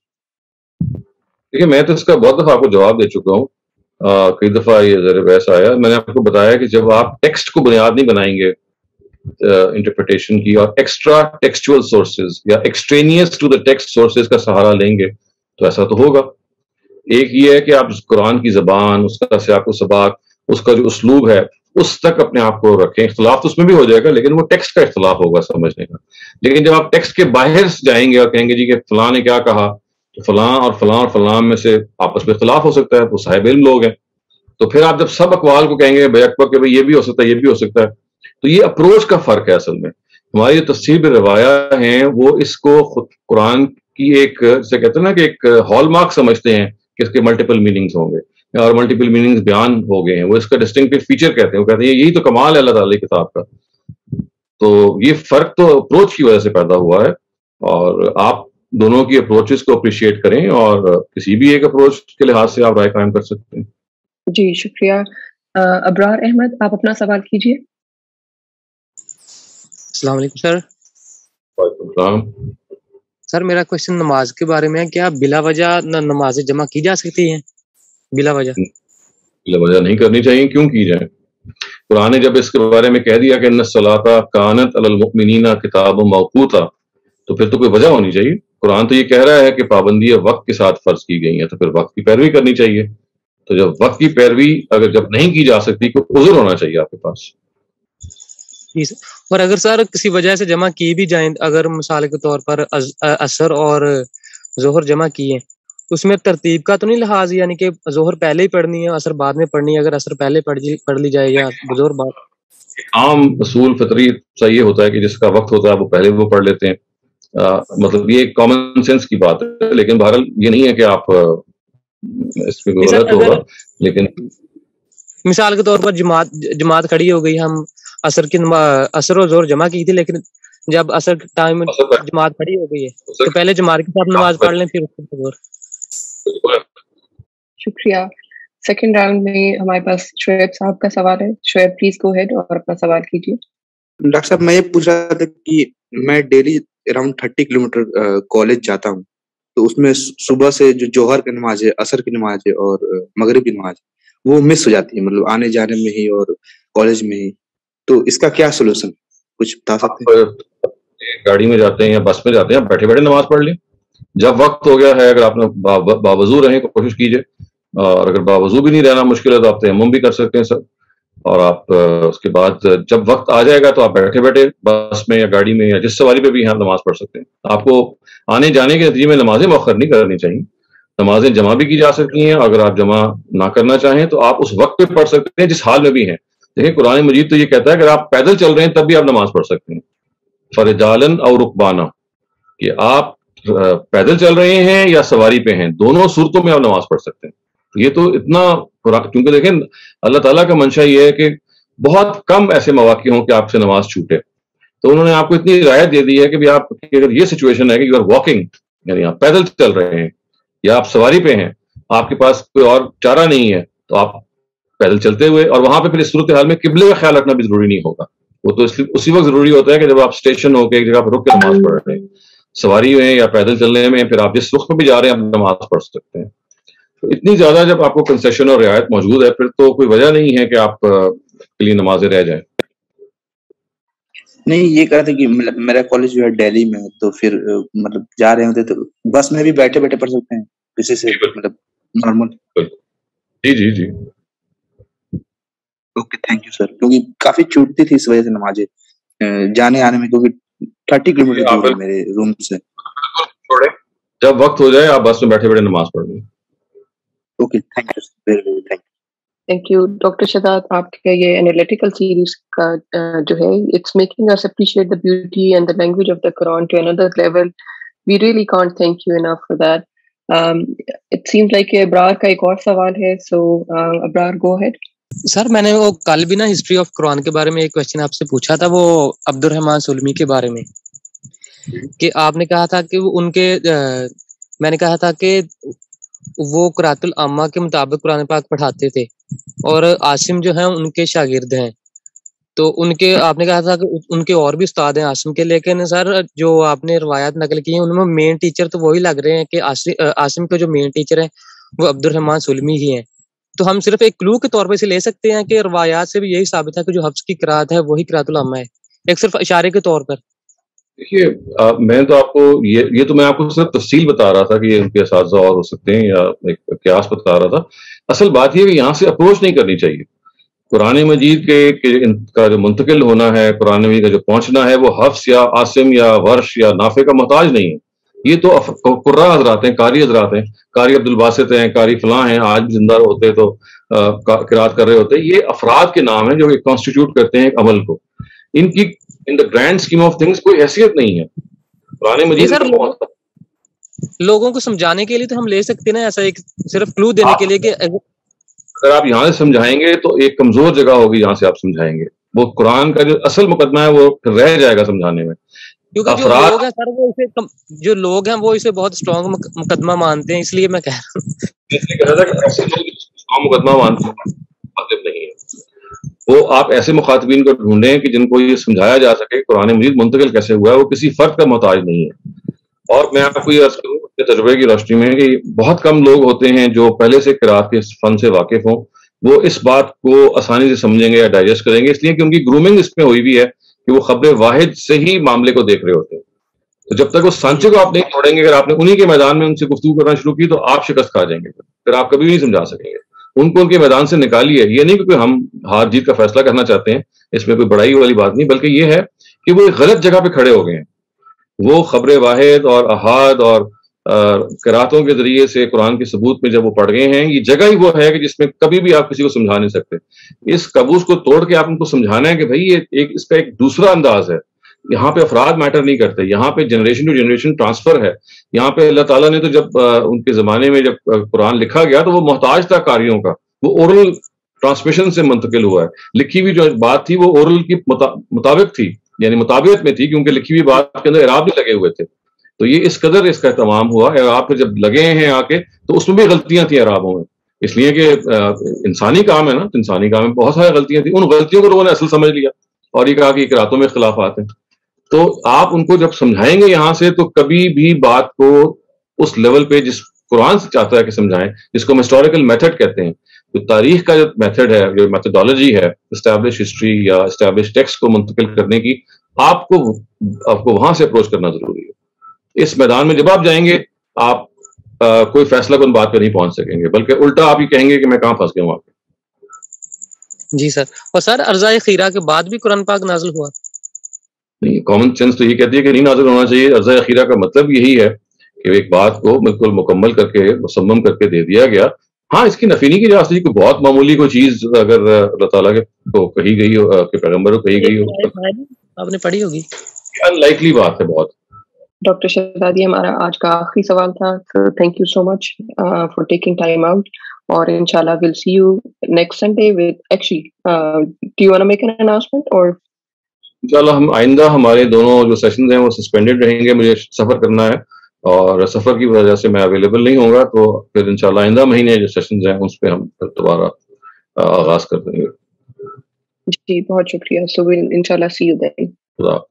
देखिए मैं तो इसका बहुत दफा आपको जवाब दे चुका हूँ. कई दफा ये जरा वैसा आया. मैंने आपको बताया कि जब आप टेक्स्ट को बुनियाद नहीं बनाएंगे इंटरप्रिटेशन uh, की और एक्स्ट्रा टेक्सचुअल सोर्सेज या extraneous to the text sources का सहारा लेंगे तो ऐसा तो होगा. एक ये है कि आप कुरान की जबान, उसका सियाक सबाक, उसका जो उसलूब है उस तक अपने आप को रखें. इख्तलाफ तो उसमें भी हो जाएगा लेकिन वो टेक्स्ट का इख्तलाफ होगा समझने का. लेकिन जब आप टेक्स्ट के बाहर जाएंगे और कहेंगे जी कि फलां ने क्या कहा, तो फलां और फलां और फलां में से आपस में इख्तलाफ हो सकता है, वो साहिब इल्म लोग हैं. तो फिर आप जब सब अकवाल को कहेंगे बैकपक के भाई ये भी हो सकता है, ये भी हो सकता है, तो ये अप्रोच का फर्क है. असल में हमारी जो तफसीर रवाया हैं वो इसको खुद कुरान की एक जैसे कहते हैं ना कि एक हॉलमार्क समझते हैं कि इसके मल्टीपल मीनिंग्स होंगे और मल्टीपल मीनिंग्स बयान हो गए हैं. वो इसका डिस्टिंक्टिव फीचर कहते हैं. वो कहते हैं यही तो कमाल है अल्लाह ताला की किताब का. तो ये फर्क तो अप्रोच की वजह से पैदा हुआ है और आप दोनों की अप्रोचेस को अप्रिशिएट करें और किसी भी एक अप्रोच के लिहाज से आप राय कायम कर सकते हैं. जी शुक्रिया. अबरार अहमद आप अपना सवाल कीजिए. अस्सलाम वालेकुम सर. वालेकुम सलाम. सर मेरा क्वेश्चन नमाज के बारे में है. क्या बिला वजह नमाजें जमा की जा सकती हैं? बिला वजह बिला वजह नहीं करनी चाहिए. क्यों की जाए? कुरान ने जब इसके बारे में कह दिया कि इन्ना सलाता कानत अलल मुमिनीना किताबुम मौकूता, तो फिर तो कोई वजह होनी चाहिए. कुरान तो ये कह रहा है कि पाबंदी वक्त के साथ फर्ज की गई है, तो फिर वक्त की पैरवी करनी चाहिए. तो जब वक्त की पैरवी अगर जब नहीं की जा सकती तो उज़्र होना चाहिए आपके पास. और अगर सर किसी वजह से जमा की भी जाए, अगर मिसाल के तौर पर असर और जोहर जमा किए, उसमें तरतीब का तो नहीं लिहाज, यानी कि जोहर पहले ही पढ़नी है असर बाद में पढ़नी है? अगर असर पहले पढ़ पढ़ ली जाए या जोहर बाद? आम असूल फितरी सा ये होता है कि जिसका वक्त होता है वो पहले वो पढ़ लेते हैं. आ, मतलब ये कॉमन सेंस की बात है. लेकिन बहरहाल ये नहीं है कि आप इसमें गलत होगा. लेकिन मिसाल के तौर पर जमात जमात खड़ी हो गई, हम असर की असर और जोर जमा की थी, लेकिन جب اثر ٹائم جماعت پڑھی ہو گئی ہے تو پہلے جماعت کے ساتھ نماز پڑھ لیں پھر اس کے بعد. شکریہ. سیکنڈ راؤنڈ میں ہمارے پاس شعیب صاحب کا سوال ہے. شعیب پلیز گو ہیڈ اور اپنا سوال کیجیے. ڈاکٹر صاحب میں یہ پوچھ رہا تھا کہ میں daily around thirty kilometre college جاتا ہوں, تو اس میں صبح سے جو جوہر کی نماز ہے, عصر کی نماز ہے اور مغرب کی نماز ہے وہ مس ہو جاتی ہے, مطلب آنے جانے میں ہی اور کالج میں ہی, تو اس کا کیا سولوشن کچھ بتا سکتے ہیں؟ گاڑی میں جاتے ہیں یا بس میں جاتے ہیں, بیٹھے بیٹھے نماز پڑھ لیں. جب وقت ہو گیا ہے, اگر آپ نے باوضو رہیں کوشش کیجیے, اور اگر باوضو بھی نہیں رہنا مشکل ہے تو آپ تیمم بھی کر سکتے ہیں سر. اور آپ اس کے بعد جب وقت آ جائے گا تو آپ بیٹھے بیٹھے بس میں یا گاڑی میں یا جس سواری پہ بھی یہاں نماز پڑھ سکتے ہیں. آپ کو آنے جانے کے نتیجے میں نمازیں مؤخر نہیں کرنی چاہیے, نمازیں جمع بھی کی جا سکتی ہیں. اگر آپ جمع نہ کرنا چاہیں تو آپ اس وقت پہ پڑھ سکتے ہیں جس حال میں بھی ہیں. دیکھیں قرآن مجید تو یہ کہتا ہے اگر آپ پیدل چل رہے ہیں تب بھی آپ نماز پڑھ سکتے ہیں, فرجالن اور رکبانا, کہ آپ پیدل چل رہے ہیں یا سواری پہ ہیں, دونوں صورتوں میں آپ نماز پڑھ سکتے ہیں. یہ تو اتنا, کیونکہ دیکھیں اللہ تعالیٰ کا منشا یہ ہے کہ بہت کم ایسے مواقع ہوں کہ آپ سے نماز چھوٹے, تو انہوں نے آپ کو اتنی رعایت دے دی ہے کہ بھی آپ اگر یہ سچویشن ہے کہ یو آر واکنگ, یعنی آپ پیدل چل رہے ہیں یا آپ سواری پہ ہیں, آپ کے پاس کوئی اور چارہ نہیں ہے, تو آپ پیدل چلتے ہوئے, اور وہاں پہ پھر اس صورتحال میں قبلے کا خیال رکھنا بھی ضروری نہیں ہوگا. وہ تو اسی وقت ضروری ہوتا ہے کہ جب آپ اسٹیشن ہو کے ایک جگہ پر رک کے نماز پڑھ رہے ہیں, سواری میں یا پیدل چلنے میں, پھر آپ جس وقت میں بھی جا رہے ہیں آپ نماز پڑھ سکتے ہیں. تو اتنی زیادہ جب آپ کو کنسیشن اور رعایت موجود ہے پھر تو کوئی وجہ نہیں ہے کہ آپ کے لیے نمازیں رہ جائیں. نہیں, یہ کہا تھا کہ میرا کالج جو ہے دہلی میں, تو پھر مطلب جا رہے ہوتے تو بس میں بھی بیٹھے بیٹھے پڑھ سکتے ہیں کسی سے, مطلب نارمل. جی جی جی اوکے تھینک یو سر. کیونکہ کافی چھوٹتی تھی اس وجہ سے نمازیں جانے آنے میں, کیونکہ تھرٹی کلو میٹر دور ہے میرے روم سے. جب وقت ہو جائے آپ بس میں بیٹھے بیٹھے نماز پڑھ لیں. Okay thank you very very thank you. Thank you doctor Shahzad. آپ کا یہ انالیٹیکل سیریز کا جو ہے it's making us appreciate the beauty and the language of the Quran to another level. We really can't thank you enough for that. It seems like کہ ابرار کا ایک اور سوال ہے, سو ابرار گو ہیڈ. سر میں نے وہ کل بھی نا ہسٹری آف قرآن کے بارے میں ایک کوشچن آپ سے پوچھا تھا, وہ عبد الرحمان سلمی کے بارے میں, کہ آپ نے کہا تھا کہ ان کے میں نے کہا تھا کہ وہ قرات العامہ کے مطابق قرآن پاک پڑھاتے تھے اور عاصم جو ہیں ان کے شاگرد ہیں, تو ان کے آپ نے کہا تھا کہ ان کے اور بھی استاد ہیں عاصم کے, لیکن سر جو آپ نے روایات نقل کی ہیں ان میں مین ٹیچر تو وہی لگ رہے ہیں کہ عاصم کے جو مین ٹیچر ہیں وہ عبد الرحمان سلمی ہی ہیں. تو ہم صرف ایک کلو کے طور پہ اسے لے سکتے ہیں کہ روایات سے بھی یہی ثابت ہے کہ جو حفظ کی قرات ہے وہی قرات العامہ ہے, ایک صرف اشارے کے طور پر. دیکھیے میں تو آپ کو یہ یہ تو میں آپ کو صرف تفصیل بتا رہا تھا کہ یہ ان کے اساتذہ اور ہو سکتے ہیں, یا ایک قیاس بتا رہا تھا. اصل بات یہ کہ یہاں سے اپروچ نہیں کرنی چاہیے. قرآن مجید کے کا جو منتقل ہونا ہے, قرآن مجید کا جو پہنچنا ہے, وہ حفظ یا عاصم یا ورش یا نافع کا محتاج نہیں ہے. یہ تو قراء حضرات ہیں, قاری حضرات ہیں, قاری عبد الباسط ہیں, قاری فلاں ہیں, آج بھی زندہ ہوتے تو قرات کر رہے ہوتے. یہ افراد کے نام ہیں جو کانسٹیٹیوٹ کرتے ہیں ایک عمل کو. ان کی in the grand scheme of things کوئی حیثیت نہیں ہے. قرآن مجید لوگوں کو سمجھانے کے لیے تو ہم لے سکتے ہیں نا, ایسا ایک صرف کلو دینے کے لیے کہ اگر آپ یہاں سے سمجھائیں گے تو ایک کمزور جگہ ہوگی جہاں سے آپ سمجھائیں گے. وہ قرآن کا جو اصل مقدمہ ہے وہ رہ جائے گا سمجھانے میں. کیونکہ جو لوگ ہیں سر وہ اسے جو لوگ ہیں وہ اسے بہت اسٹرانگ مقدمہ مانتے ہیں, اس لیے میں کہہ رہا ہوں اس لیے کہہ رہا تھا کہ ایسے لوگ اسٹرانگ مقدمہ مانتے ہیں مطلب نہیں ہے. وہ آپ ایسے مخاطبین کو ڈھونڈیں کہ جن کو یہ سمجھایا جا سکے قرآن مجید منتقل کیسے ہوا ہے, وہ کسی فرق کا محتاج نہیں ہے. اور میں آپ کو یہ عرض کروں اپنے تجربے کی روشنی میں کہ بہت کم لوگ ہوتے ہیں جو پہلے سے قرات کے فن سے واقف ہوں, وہ اس بات کو آسانی سے سمجھیں گے یا ڈائجسٹ کریں گے, اس لیے کہ ان کی گرومنگ اس میں ہوئی بھی ہے کہ وہ خبر واحد سے ہی معاملے کو دیکھ رہے ہوتے ہیں. تو جب تک وہ سانچے کو آپ نہیں چھوڑیں گے, اگر آپ نے انہی کے میدان میں ان سے گفتگو کرنا شروع کی تو آپ شکست کھا جائیں گے, پھر آپ کبھی بھی نہیں سمجھا سکیں گے. ان کو ان کے میدان سے نکالیے. یہ نہیں کہ ہم ہار جیت کا فیصلہ کرنا چاہتے ہیں, اس میں کوئی بڑائی والی بات نہیں, بلکہ یہ ہے کہ وہ ایک غلط جگہ پہ کھڑے ہو گئے ہیں. وہ خبر واحد اور احاد اور قراتوں کے ذریعے سے قرآن کے ثبوت میں جب وہ پڑھ گئے ہیں, یہ جگہ ہی وہ ہے کہ جس میں کبھی بھی آپ کسی کو سمجھا نہیں سکتے. اس قابوس کو توڑ کے آپ ان کو سمجھانا ہے کہ بھائی یہ ایک اس کا ایک دوسرا انداز ہے. یہاں پہ افراد میٹر نہیں کرتے, یہاں پہ جنریشن ٹو جنریشن ٹرانسفر ہے. یہاں پہ اللہ تعالیٰ نے تو جب ان کے زمانے میں جب قرآن لکھا گیا تو وہ محتاج تھا قاریوں کا, وہ اورل ٹرانسمیشن سے منتقل ہوا ہے. لکھی ہوئی جو بات تھی وہ اورل کی مطابق تھی, یعنی مطابقت میں تھی، کیونکہ لکھی ہوئی بات کے اندر اعراب بھی لگے ہوئے تھے. تو یہ اس قدر اس کا اہتمام ہوا. اعراب پہ جب لگے ہیں آ کے تو اس میں بھی غلطیاں تھیں اعرابوں میں، اس لیے کہ انسانی کام ہے نا، انسانی کام میں بہت ساری غلطیاں تھیں. ان غلطیوں کو لوگوں نے اصل سمجھ لیا اور یہ کہا کہ قراتوں میں اختلافات ہیں. تو آپ ان کو جب سمجھائیں گے یہاں سے تو کبھی بھی بات کو اس لیول پہ جس قرآن سے چاہتا ہے کہ سمجھائیں، جس کو ہم ہسٹوریکل میتھڈ کہتے ہیں، تو تاریخ کا جو میتھڈ ہے، جو میتھڈالوجی ہے اسٹیبلش ہسٹری یا اسٹیبلش ٹیکسٹ کو منتقل کرنے کی، آپ کو آپ کو وہاں سے اپروچ کرنا ضروری ہے. اس میدان میں جب آپ جائیں گے آپ آ, کوئی فیصلہ کن بات پہ نہیں پہنچ سکیں گے، بلکہ الٹا آپ یہ کہیں گے کہ میں کہاں پھنس گیا ہوں. آپ جی سر. اور سر ارزائے خیرہ کے بعد بھی قرآن پاک نازل ہوا؟ نہیں، کامن سینس تو یہ کہتی ہے کہ نہیں نازل ہونا چاہیے. ارزائے خیرہ کا مطلب یہی ہے کہ ایک بات کو بالکل مکمل کر کے مصمم کر کے دے دیا گیا. ہاں، اس کی نفی نہیں کی جا سکتی. کوئی بہت معمولی کوئی چیز اگر اللہ تعالیٰ کے کو کہی گئی ہو، کہ پیغمبر کو کہی گئی ہو، آپ نے پڑھی ہوگی. ان لائکلی بات ہے بہت. ڈاکٹر شہزادی ہمارا آج کا آخری سوال تھا. Thank you so much for taking time out, اور انشاءاللہ we'll see you next Sunday with actually do you want to make an announcement اور انشاءاللہ ہم آئندہ ہمارے دونوں جو سیشنز ہیں وہ سسپینڈڈ رہیں گے. مجھے سفر کرنا ہے اور سفر کی وجہ سے میں اویلیبل نہیں ہوں گا، تو پھر انشاءاللہ آئندہ مہینے جو سیشنز ہیں اس پہ ہم پھر دوبارہ آغاز کر دیں گے. جی بہت شکریہ. سو ویل انشاءاللہ سی یو دین. خدا